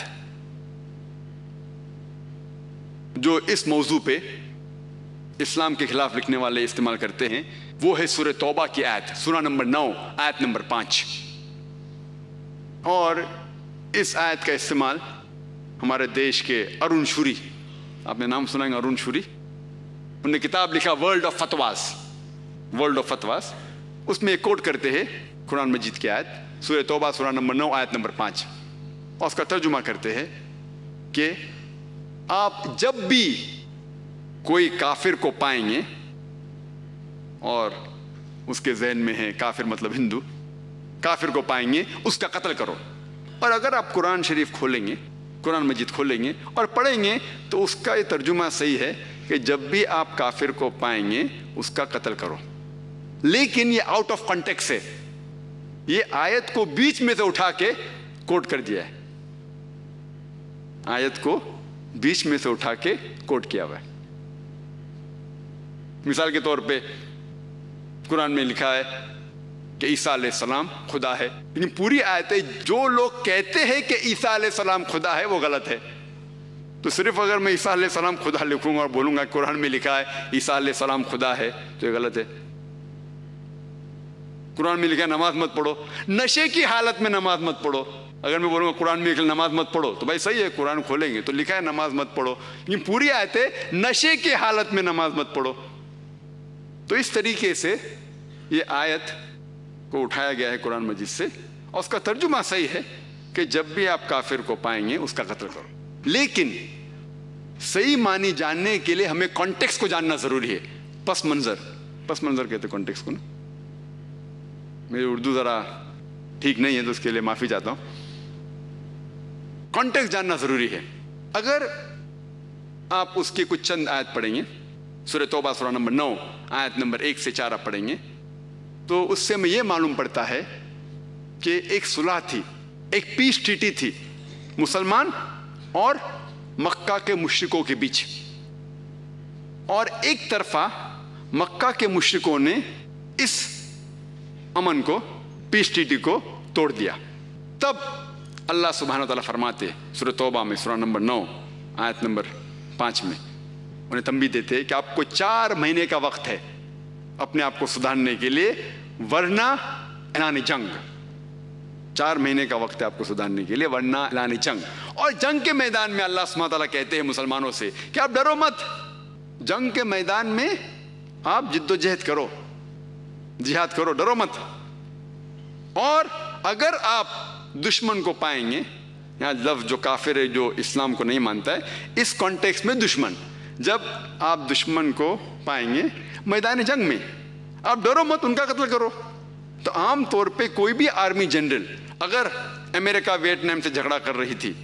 جو اس موضوع پہ اسلام کے خلاف لکھنے والے استعمال کرتے ہیں وہ ہے سورہ توبہ کی آیت، سورہ نمبر 9 آیت نمبر 5۔ اور اس آیت کا استعمال ہمارے دیش کے ارون شوری، آپ نے نام سنا ہے ارون شوری، انہوں نے کتاب لکھا world of fatwas, world of fatwas, اس میں ایک کوٹ کرتے ہیں قرآن مجید کی آیت سورہ توبہ سورہ نمبر 9 آیت نمبر 5، اور اس کا ترجمہ کرتے ہیں کہ آپ جب بھی کوئی کافر کو پائیں گے، اور اس کے ذہن میں ہے کافر مطلب ہندو، کافر کو پائیں گے اس کا قتل کرو۔ اور اگر آپ قرآن شریف کھولیں گے، قرآن مجید کھولیں گے اور پڑھیں گے تو اس کا یہ ترجمہ صحیح ہے کہ جب بھی آپ کافر کو پائیں گے اس کا قتل کرو۔ لیکن یہ آؤٹ آف کانٹیکسٹ ہے، یہ آیت کو بیچ میں سے اٹھا کے کوٹ کر دیا ہے، آیت کو بیچ میں سے اٹھا کے کوٹ کیا ہوا ہے۔ مثال کے طور پہ قرآن میں لکھا ہے کہ عیسیٰ علیہ السلام خدا ہے، لیکن پوری آیت ہے جو لوگ کہتے ہیں کہ عیسیٰ علیہ السلام خدا ہے وہ غلط ہے۔ تو صرف اگر میں عیسیٰ علیہ السلام خدا لکھوں گا اور بولوں گا قرآن میں لکھا ہے عیسیٰ علیہ السلام خدا ہے تو یہ غلط ہے۔ قرآن میں لکھا ہے نماز مت پڑھو، نشے کی حالت میں نماز مت پڑھو، اگر میں بولوں گا قرآن میں لکھا نماز مت پڑھو تو بھائی صحیح ہے، قرآن کھولیں گے تو لکھا ہے نماز مت پڑھو، لیکن پوری آیت ہے نشے کی حالت میں نماز مت پڑھو۔ تو اس طریقے سے یہ آیت کو اٹھایا گیا ہے قرآن مجید سے، اور اس کا ترجمہ صحیح ہے کہ جب بھی آپ کافر کو پائیں گے اس کا قتل کرو۔ لیکن صحیح معنی جاننے کے لیے ہمیں کانٹیکسٹ کو جاننا ضروری ہے، پس منظر کہتے کانٹیکسٹ کو نا، میری اردو ذرا ٹھیک نہیں ہے تو اس کے لیے معافی چاہتا ہوں۔ کانٹیکسٹ جاننا ضروری ہے۔ اگر آپ اس کی کچھ چند آیت پڑھیں گے، سورہ توبہ سورہ نمبر 9 آیت نمبر 1 سے 4 آپ پڑھیں گے تو اس سے ہمیں یہ معلوم پڑتا ہے کہ ایک صلح تھی، ایک پیس ٹریٹی تھی مسلمان اور مکہ کے مشرکوں کے بیچ، اور ایک طرفہ مکہ کے مشرکوں نے اس امن کو، پیس ٹریٹی کو توڑ دیا۔ تب اللہ سبحانہ و تعالیٰ فرماتے سورہ توبہ میں سورہ نمبر 9 آیت نمبر 5 میں انہیں تنبیہ دیتے کہ آپ کو 4 مہینے کا وقت ہے اپنے آپ کو سدھارنے کے لیے، ورنہ اعلان جنگ، 4 مہینے کا وقت ہے آپ کو سدھارنے کے لیے ورنہ اعلان جنگ۔ اور جنگ کے میدان میں اللہ سبحانہ تعالیٰ کہتے ہیں مسلمانوں سے کہ آپ ڈرو مت، جنگ کے میدان میں آپ جد و جہد کرو، جہاد کرو، ڈرو مت۔ اور اگر آپ دشمن کو پائیں گے، یہاں لفظ جو کافر ہے جو اسلام کو نہیں مانتا ہے، اس کانٹیکسٹ میں دشمن، جب آپ دشمن کو پائیں گے میدان جنگ میں آپ ڈرو مت، ان کا قتل کرو۔ تو عام طور پہ کوئی بھی آرمی جنرل، اگر امریکہ ویتنام سے جھگڑا کر رہی تھی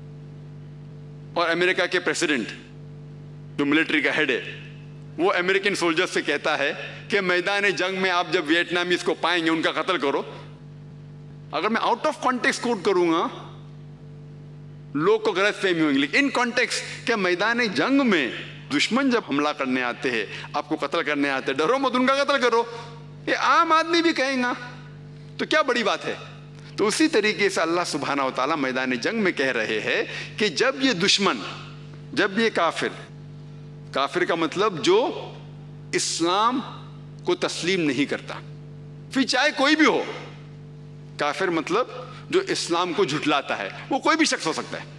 اور امریکہ کے پریزیڈنٹ جو ملٹری کا ہیڈ ہے وہ امریکن سولجر سے کہتا ہے کہ میدان جنگ میں آپ جب ویتنامیز کو پائیں گے ان کا قتل کرو، अगर मैं आउट ऑफ कॉन्टेक्स्ट कोट करूंगा लोग को गलत फहमी होंगी, लेकिन इन कॉन्टेक्स्ट के मैदान जंग में दुश्मन जब हमला करने आते हैं, आपको कत्ल करने आते हैं, डरो मत, उनका कत्ल करो, ये आम आदमी भी कहेगा, तो क्या बड़ी बात है। तो उसी तरीके से अल्लाह सुब्हानहू व तआला मैदान जंग में कह रहे हैं कि जब ये दुश्मन, जब ये काफिर, काफिर का मतलब जो इस्लाम को तस्लीम नहीं करता, फिर चाहे कोई भी हो, काफिर मतलब जो इस्लाम को झुठलाता है, वो कोई भी शख्स हो सकता है,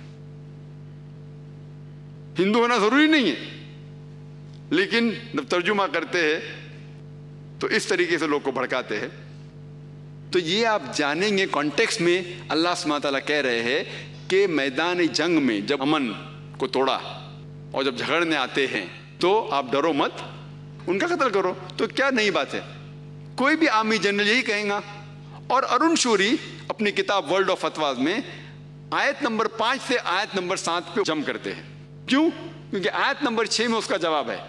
हिंदू होना जरूरी नहीं है, लेकिन जब तर्जुमा करते हैं तो इस तरीके से लोग को भड़काते हैं। तो ये आप जानेंगे कॉन्टेक्स्ट में अल्लाह सुब्हानहू व तआला कह रहे हैं कि मैदान जंग में जब अमन को तोड़ा और जब झगड़ने आते हैं तो आप डरो मत, उनका कत्ल करो। तो क्या नई बात है, कोई भी आर्मी जनरल यही कहेगा। और अरुण शूरी अपनी किताब वर्ल्ड ऑफ फतवाज में आयत नंबर 5 से आयत नंबर 7 पे जम करते हैं। क्यों? क्योंकि आयत नंबर 6 में उसका जवाब है।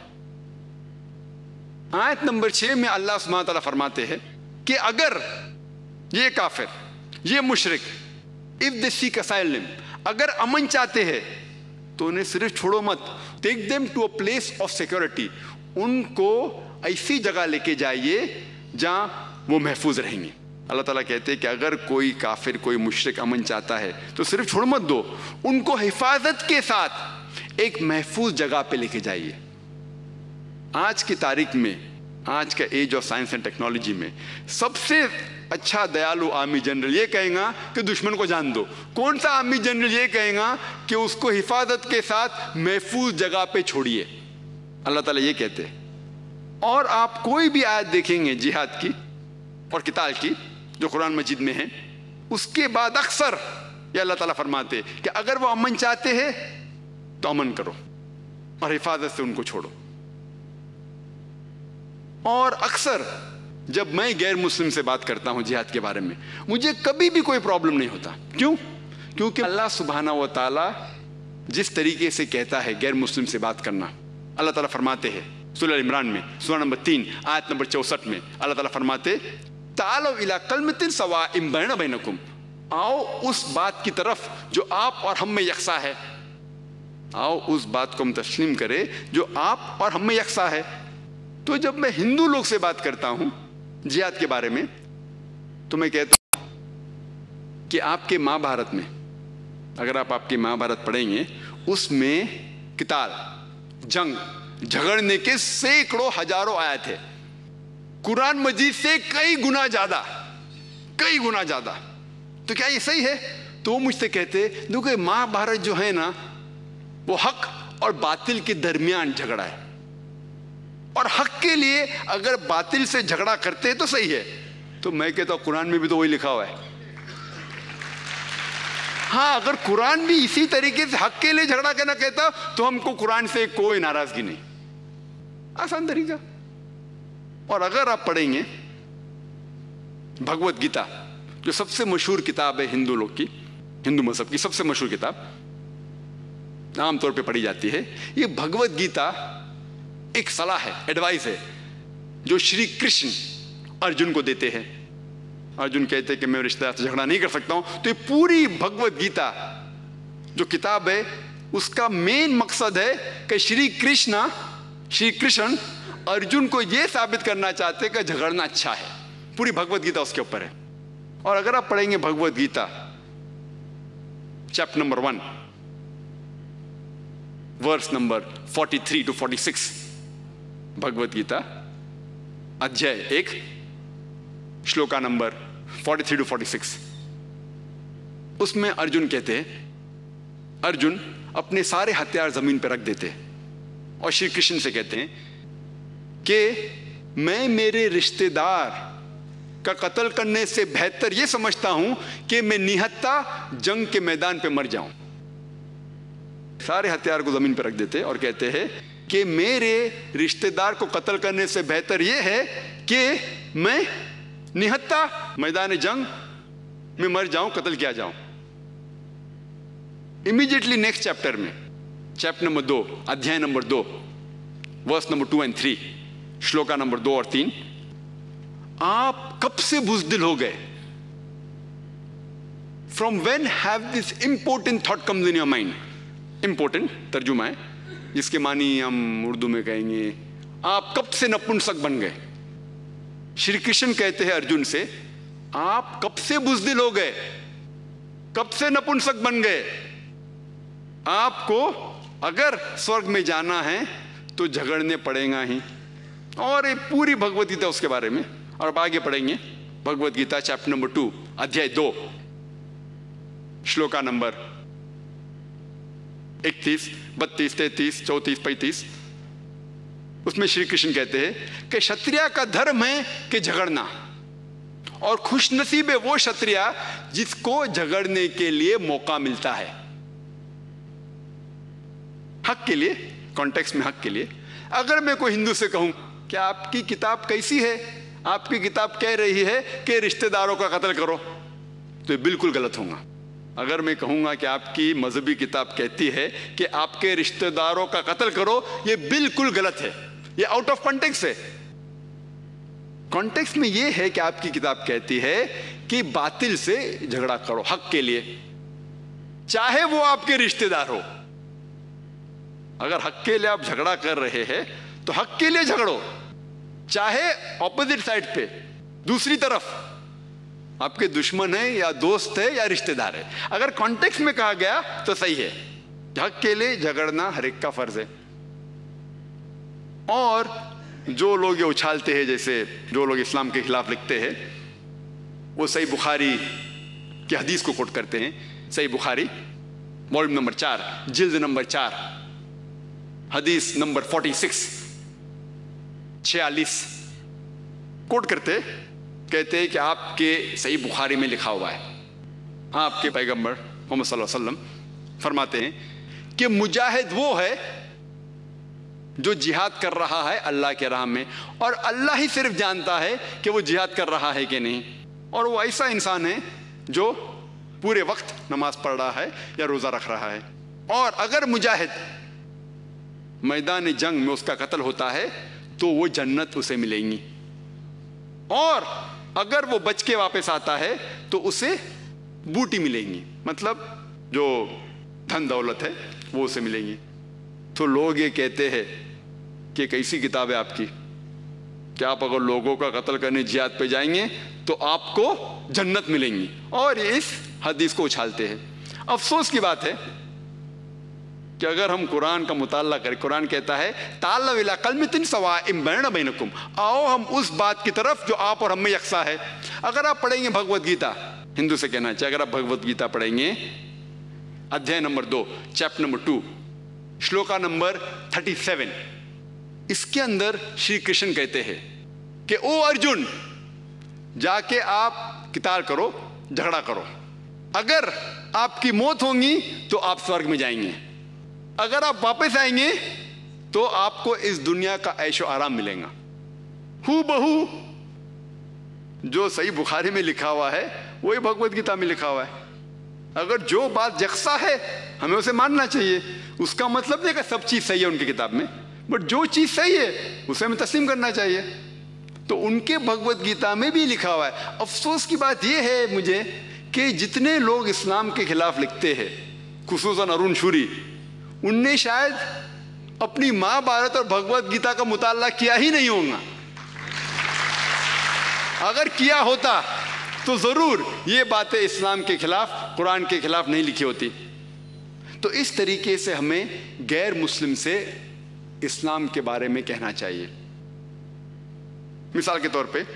आयत नंबर 6 में अल्लाह सुब्हानहू व तआला फरमाते हैं कि अगर ये काफिर, ये मुशरिक, इफ दे सीक असाइलम, अगर अमन चाहते हैं तो उन्हें सिर्फ छोड़ो मत, take them to a place of security, उनको ऐसी जगह लेके जाइए जहां वो महफूज रहेंगे। अल्लाह ताला कहते हैं कि अगर कोई काफिर, कोई मुशरिक अमन चाहता है तो सिर्फ छोड़ मत दो, उनको हिफाजत के साथ एक महफूज जगह पे लेके जाइए। आज की तारीख में, आज का age of science and technology में सबसे अच्छा दयालु आर्मी जनरल ये कहेगा कि दुश्मन को जान दो। कौन सा आर्मी जनरल ये कहेगा कि उसको हिफाजत के साथ महफूज जगह पे छोड़िए? अल्लाह ताला ये कहते हैं। और आप कोई भी आयत देखेंगे जिहाद की और किताल की जो कुरान मजीद में है, उसके बाद अक्सर ये अल्लाह ताला फरमाते कि अगर वो अमन चाहते हैं तो अमन करो और हिफाजत से उनको छोड़ो। और अक्सर जब मैं गैर मुस्लिम से बात करता हूं जिहाद के बारे में, मुझे कभी भी कोई प्रॉब्लम नहीं होता। क्यों? क्योंकि अल्लाह सुब्हानहू व तआला जिस तरीके से कहता है गैर मुस्लिम से बात करना, अल्लाह ताला फरमाते हैं सूरह इमरान में सूरह नंबर 3 आयत नंबर 64 में अल्लाह ताला फरमाते तालो इला कलमतिन सवाइम बैना बैनकुम, आओ उस बात की तरफ जो आप और हम में यकसा है, आओ उस बात को हम तस्लीम करें जो आप और हम में यकसा है। तो जब मैं हिंदू लोग से बात करता हूं जिहाद के बारे में, तो मैं कहता हूं कि आपके महाभारत में, अगर आप आपके महाभारत पढ़ेंगे, उसमें किताल, जंग, झगड़ने के सैकड़ों हजारों आयत है, कुरान मजीद से कई गुना ज्यादा, कई गुना ज्यादा। तो क्या ये सही है? तो वो मुझसे कहते देखो महाभारत जो है ना, वो हक और बातिल के दरमियान झगड़ा है, और हक के लिए अगर बातिल से झगड़ा करते हैं तो सही है। तो मैं कहता हूं कुरान में भी तो वही लिखा हुआ है। हाँ, अगर कुरान भी इसी तरीके से हक के लिए झगड़ा करना कहता तो हमको कुरान से कोई नाराजगी नहीं, आसान तरीका। और अगर आप पढ़ेंगे भगवत गीता, जो सबसे मशहूर किताब है हिंदू लोग की, हिंदू मजहब की सबसे मशहूर किताब, आमतौर पे पढ़ी जाती है, ये भगवत गीता एक सलाह है, एडवाइस है, जो श्री कृष्ण अर्जुन को देते हैं। अर्जुन कहते हैं कि मैं रिश्तेदार से झगड़ा नहीं कर सकता हूं। तो ये पूरी भगवत गीता जो किताब है, उसका मेन मकसद है कि श्री कृष्ण अर्जुन को यह साबित करना चाहते कि झगड़ना अच्छा है। पूरी भगवत गीता उसके ऊपर है। और अगर आप पढ़ेंगे Bhagavad Gita chapter number 1 verse number 43 to 46, Bhagavad Gita अध्याय 1 श्लोका नंबर 43 to 46, उसमें अर्जुन कहते हैं, अर्जुन अपने सारे हथियार जमीन पर रख देते हैं और श्री कृष्ण से कहते हैं कि मैं मेरे रिश्तेदार का कत्ल करने से बेहतर यह समझता हूं कि मैं निहत्था जंग के मैदान पे मर जाऊं। सारे हथियार को जमीन पर रख देते और कहते हैं कि मेरे रिश्तेदार को कत्ल करने से बेहतर यह है कि मैं निहत्था मैदान जंग में मर जाऊं, कत्ल किया जाऊं। इमीडिएटली नेक्स्ट चैप्टर में, चैप्टर नंबर 2 अध्याय नंबर 2 वर्स नंबर 2 and 3, श्लोका नंबर 2 और 3, आप कब से बुज़दिल हो गए From when have this important thought comes in your mind? Important तर्जुमा है, जिसके मानी हम उर्दू में कहेंगे आप कब से नपुंसक बन गए। श्री कृष्ण कहते हैं अर्जुन से, आप कब से बुज़दिल हो गए, कब से नपुंसक बन गए। आपको अगर स्वर्ग में जाना है तो झगड़ने पड़ेगा ही। और ये पूरी भगवत गीता उसके बारे में, और अब आगे पढ़ेंगे भगवत गीता चैप्टर नंबर 2 अध्याय 2 श्लोका नंबर 31, 32, 33, 34, 35। उसमें श्री कृष्ण कहते हैं कि क्षत्रिय का धर्म है कि झगड़ना, और खुशनसीब है वो क्षत्रिय जिसको झगड़ने के लिए मौका मिलता है, हक के लिए, कॉन्टेक्स्ट में हक के लिए। अगर मैं कोई हिंदू से कहूं कि आपकी किताब कैसी है, आपकी किताब कह रही है कि रिश्तेदारों का कत्ल करो, तो ये बिल्कुल गलत होगा। अगर मैं कहूंगा कि आपकी मजहबी किताब कहती है कि आपके रिश्तेदारों का कत्ल करो, ये बिल्कुल गलत है, ये आउट ऑफ कॉन्टेक्स्ट है। कॉन्टेक्स्ट में ये है कि आपकी किताब कहती है कि बातिल से झगड़ा करो हक के लिए, चाहे वो आपके रिश्तेदार हो। अगर हक के लिए आप झगड़ा कर रहे हैं तो हक के लिए झगड़ो, चाहे ऑपोजिट साइड पे दूसरी तरफ आपके दुश्मन है या दोस्त है या रिश्तेदार है। अगर कॉन्टेक्स्ट में कहा गया तो सही है, हक के लिए झगड़ना हर एक का फर्ज है। और जो लोग ये उछालते हैं, जैसे जो लोग इस्लाम के खिलाफ लिखते हैं, वो सही बुखारी की हदीस को कोट करते हैं। सही बुखारी वॉल्यूम नंबर 4 जिल्द नंबर 4 हदीस नंबर 46 कोट करते, कहते हैं कि आपके सही बुखारी में लिखा हुआ है, आपके पैगंबर मोहम्मद सल्लल्लाहु अलैहि वसल्लम फरमाते हैं कि मुजाहिद वो है जो जिहाद कर रहा है अल्लाह के राह में, और अल्लाह ही सिर्फ जानता है कि वो जिहाद कर रहा है कि नहीं। और वो ऐसा इंसान है जो पूरे वक्त नमाज पढ़ रहा है या रोज़ा रख रहा है। और अगर मुजाहिद मैदान जंग में उसका कत्ल होता है तो वो जन्नत उसे मिलेंगी, और अगर वो बच के वापस आता है तो उसे बूटी मिलेंगी, मतलब जो धन दौलत है वो उसे मिलेंगी। तो लोग ये कहते हैं कि कैसी किताब है आपकी, कि आप अगर लोगों का कत्ल करने जिहाद पे जाएंगे तो आपको जन्नत मिलेंगी, और ये इस हदीस को उछालते हैं। अफसोस की बात है कि अगर हम कुरान का मुताला करें, कुरान कहता है ताल्लव इला कलमतिन सवाइम बैना बैनकुम, आओ हम उस बात की तरफ जो आप और हम में यकसा है। अगर आप पढ़ेंगे भगवत गीता, हिंदू से कहना चाहिए, अगर आप भगवत गीता पढ़ेंगे अध्याय नंबर 2 चैप्टर नंबर 2 श्लोका नंबर 37, इसके अंदर श्री कृष्ण कहते हैं कि ओ अर्जुन, जाके आप किताल करो, झगड़ा करो, अगर आपकी मौत होगी तो आप स्वर्ग में जाएंगे, अगर आप वापस आएंगे तो आपको इस दुनिया का ऐशो आराम मिलेगा। हू बहू जो सही बुखारी में लिखा हुआ है वही भगवत गीता में लिखा हुआ है। अगर जो बात यकसा है हमें उसे मानना चाहिए, उसका मतलब नहीं कि सब चीज़ सही है उनकी किताब में, बट जो चीज़ सही है उसे हमें तस्लीम करना चाहिए। तो उनके भगवत गीता में भी लिखा हुआ है। अफसोस की बात यह है मुझे कि जितने लोग इस्लाम के खिलाफ लिखते हैं, खुसूसन अरुण शूरी, उनने शायद अपनी महाभारत और भगवत गीता का मुताला किया ही नहीं होगा। अगर किया होता तो जरूर ये बातें इस्लाम के खिलाफ, कुरान के खिलाफ नहीं लिखी होती। तो इस तरीके से हमें गैर मुस्लिम से इस्लाम के बारे में कहना चाहिए। मिसाल के तौर पे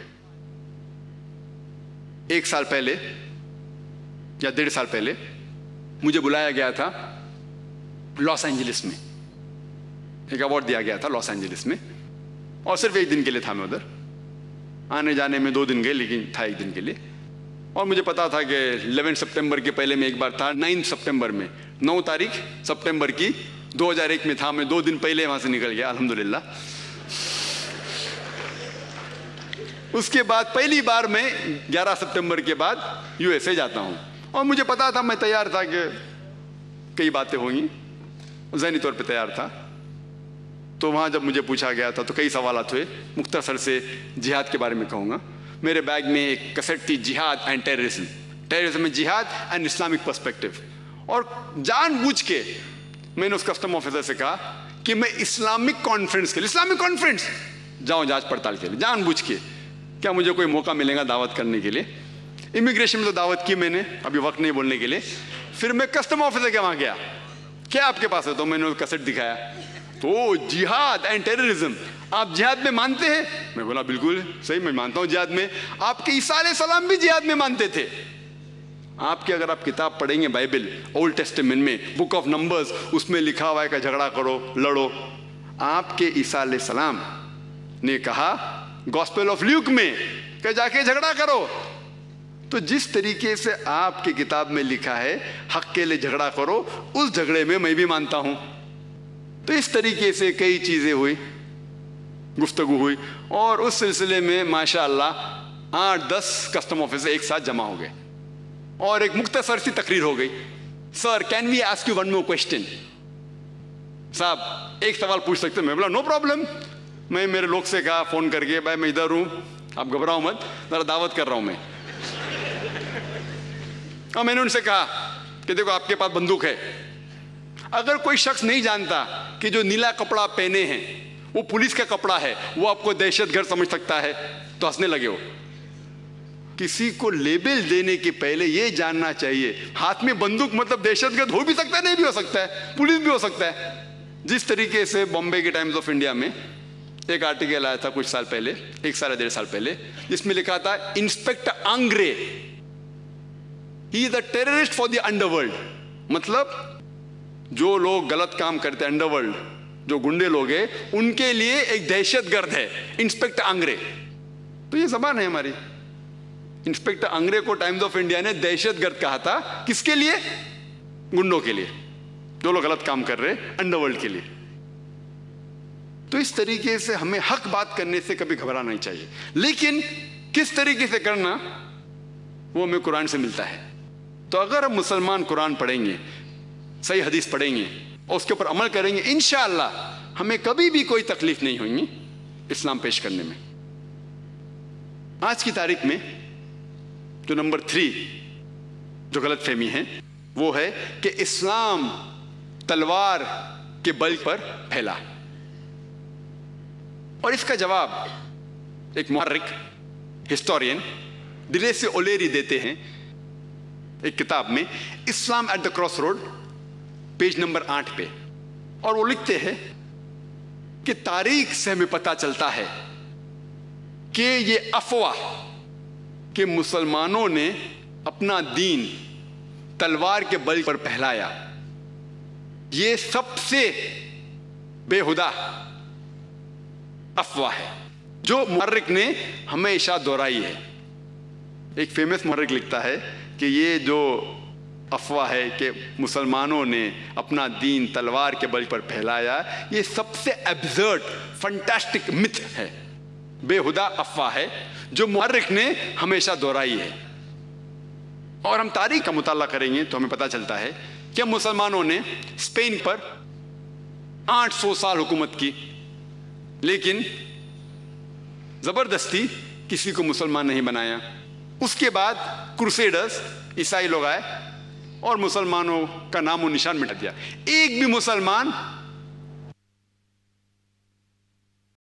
1 साल पहले या 1.5 साल पहले मुझे बुलाया गया था लॉस एंजलिस में, एक अवार्ड दिया गया था लॉस एंजलिस में, और सिर्फ 1 दिन के लिए था मैं उधर। आने जाने में 2 दिन गए, लेकिन था 1 दिन के लिए। और मुझे पता था कि 11 सितंबर के पहले मैं एक बार था, 9 सितंबर में, 9 तारीख सितंबर की 2001 में था। मैं 2 दिन पहले वहाँ से निकल गया अल्हम्दुलिल्लाह। उसके बाद पहली बार मैं 11 सितंबर के बाद यूएसए जाता हूँ, और मुझे पता था, मैं तैयार था कि कई बातें होंगी, ज़हनी तौर पे तैयार था। तो वहाँ जब मुझे पूछा गया था तो कई सवालात हुए। मुख्तसर से जिहाद के बारे में कहूँगा। मेरे बैग में एक कैसेट थी, जिहाद एंड टेररिज्म, टेररिज्म में जिहाद एंड इस्लामिक पर्सपेक्टिव। और जानबूझ के मैंने उस कस्टम ऑफिसर से कहा कि मैं इस्लामिक कॉन्फ्रेंस के लिए, इस्लामिक कॉन्फ्रेंस जाऊं जांच पड़ताल के लिए, जानबूझ के, क्या मुझे कोई मौका मिलेगा दावत करने के लिए। इमिग्रेशन में तो दावत की मैंने, अभी वक्त नहीं बोलने के लिए। फिर मैं कस्टम ऑफिसर के वहां गया, क्या आपके पास है? तो मैंने कैसेट दिखाया, तो जिहाद एंड टेररिज्म, आप जिहाद में मानते हैं? मैं बोला बिल्कुल सही, मैं मानता हूं जिहाद में। आपके ईसा अलैहिस्सलाम भी जिहाद में मानते थे। आपके अगर आप किताब पढ़ेंगे बाइबल, ओल्ड टेस्टामेंट में बुक ऑफ नंबर्स, उसमें लिखा हुआ है कि झगड़ा करो, लड़ो। आपके ईसा अलैहिस्सलाम ने कहा गॉस्पेल ऑफ ल्यूक में कि जाके झगड़ा करो। तो जिस तरीके से आपकी किताब में लिखा है हक के लिए झगड़ा करो, उस झगड़े में मैं भी मानता हूं। तो इस तरीके से कई चीजें हुई, गुफ्तगू हुई, और उस सिलसिले में माशाअल्लाह 8-10 कस्टम ऑफिसर एक साथ जमा हो गए और एक मुख्तसर सी तकरीर हो गई। Sir can we ask you one more question? साहब एक सवाल पूछ सकते हैं? मैं बोला नो प्रॉब्लम। मैं मेरे लोग से कहा फोन करके, भाई मैं इधर हूं, आप घबराओ मत, जरा दावत कर रहा हूं मैं। और मैंने उनसे कहा कि देखो आपके पास बंदूक है, अगर कोई शख्स नहीं जानता कि जो नीला कपड़ा पहने हैं वो पुलिस का कपड़ा है, वो आपको दहशतगर्द समझ सकता है, तो हंसने लगे हो। किसी को लेबल देने के पहले ये जानना चाहिए हाथ में बंदूक मतलब दहशतगर्द हो भी सकता है, नहीं भी हो सकता है, पुलिस भी हो सकता है। जिस तरीके से बॉम्बे के टाइम्स ऑफ इंडिया में एक आर्टिकल आया था कुछ साल पहले, 1 साल 1.5 साल पहले, जिसमें लिखा था inspector Angre he is the terrorist for the underworld. मतलब जो लोग गलत काम करते हैं, अंडरवर्ल्ड जो गुंडे लोग हैं, उनके लिए एक दहशतगर्द है इंस्पेक्टर आंग्रे। तो ये जबान है हमारी। इंस्पेक्टर आंग्रे को टाइम्स ऑफ इंडिया ने दहशतगर्द कहा था, किसके लिए? गुंडों के लिए, जो लोग गलत काम कर रहे हैं, अंडरवर्ल्ड के लिए। तो इस तरीके से हमें हक बात करने से कभी घबराना नहीं चाहिए, लेकिन किस तरीके से करना वो हमें कुरान से मिलता है। तो अगर हम मुसलमान कुरान पढ़ेंगे, सही हदीस पढ़ेंगे और उसके ऊपर अमल करेंगे, इंशाअल्लाह हमें कभी भी कोई तकलीफ नहीं होगी इस्लाम पेश करने में। आज की तारीख में जो नंबर 3 जो गलत फहमी है वो है कि इस्लाम तलवार के बल पर फैला। और इसका जवाब एक मुहर्रिक, हिस्टोरियन डिलेसी ओलेरी देते हैं एक किताब में, Islam at the cross road, page number 8 पे। और वो लिखते हैं कि तारीख से हमें पता चलता है कि ये अफवाह कि मुसलमानों ने अपना दीन तलवार के बल पर फैलाया, ये सबसे बेहुदा अफवाह है जो मुहर्रिक ने हमेशा दोहराई है। एक फेमस मुहर्रिक लिखता है कि ये जो अफवाह है कि मुसलमानों ने अपना दीन तलवार के बल पर फैलाया, ये सबसे एब्सर्ड फंटास्टिक मिथ है, बेहुदा अफवाह है जो मुहर्रिक ने हमेशा दोहराई है। और हम तारीख का मुताला करेंगे तो हमें पता चलता है कि मुसलमानों ने स्पेन पर 800 साल हुकूमत की, लेकिन जबरदस्ती किसी को मुसलमान नहीं बनाया। उसके बाद क्रूसेडर्स, ईसाई लोग आए और मुसलमानों का नामो निशान मिटा दिया। एक भी मुसलमान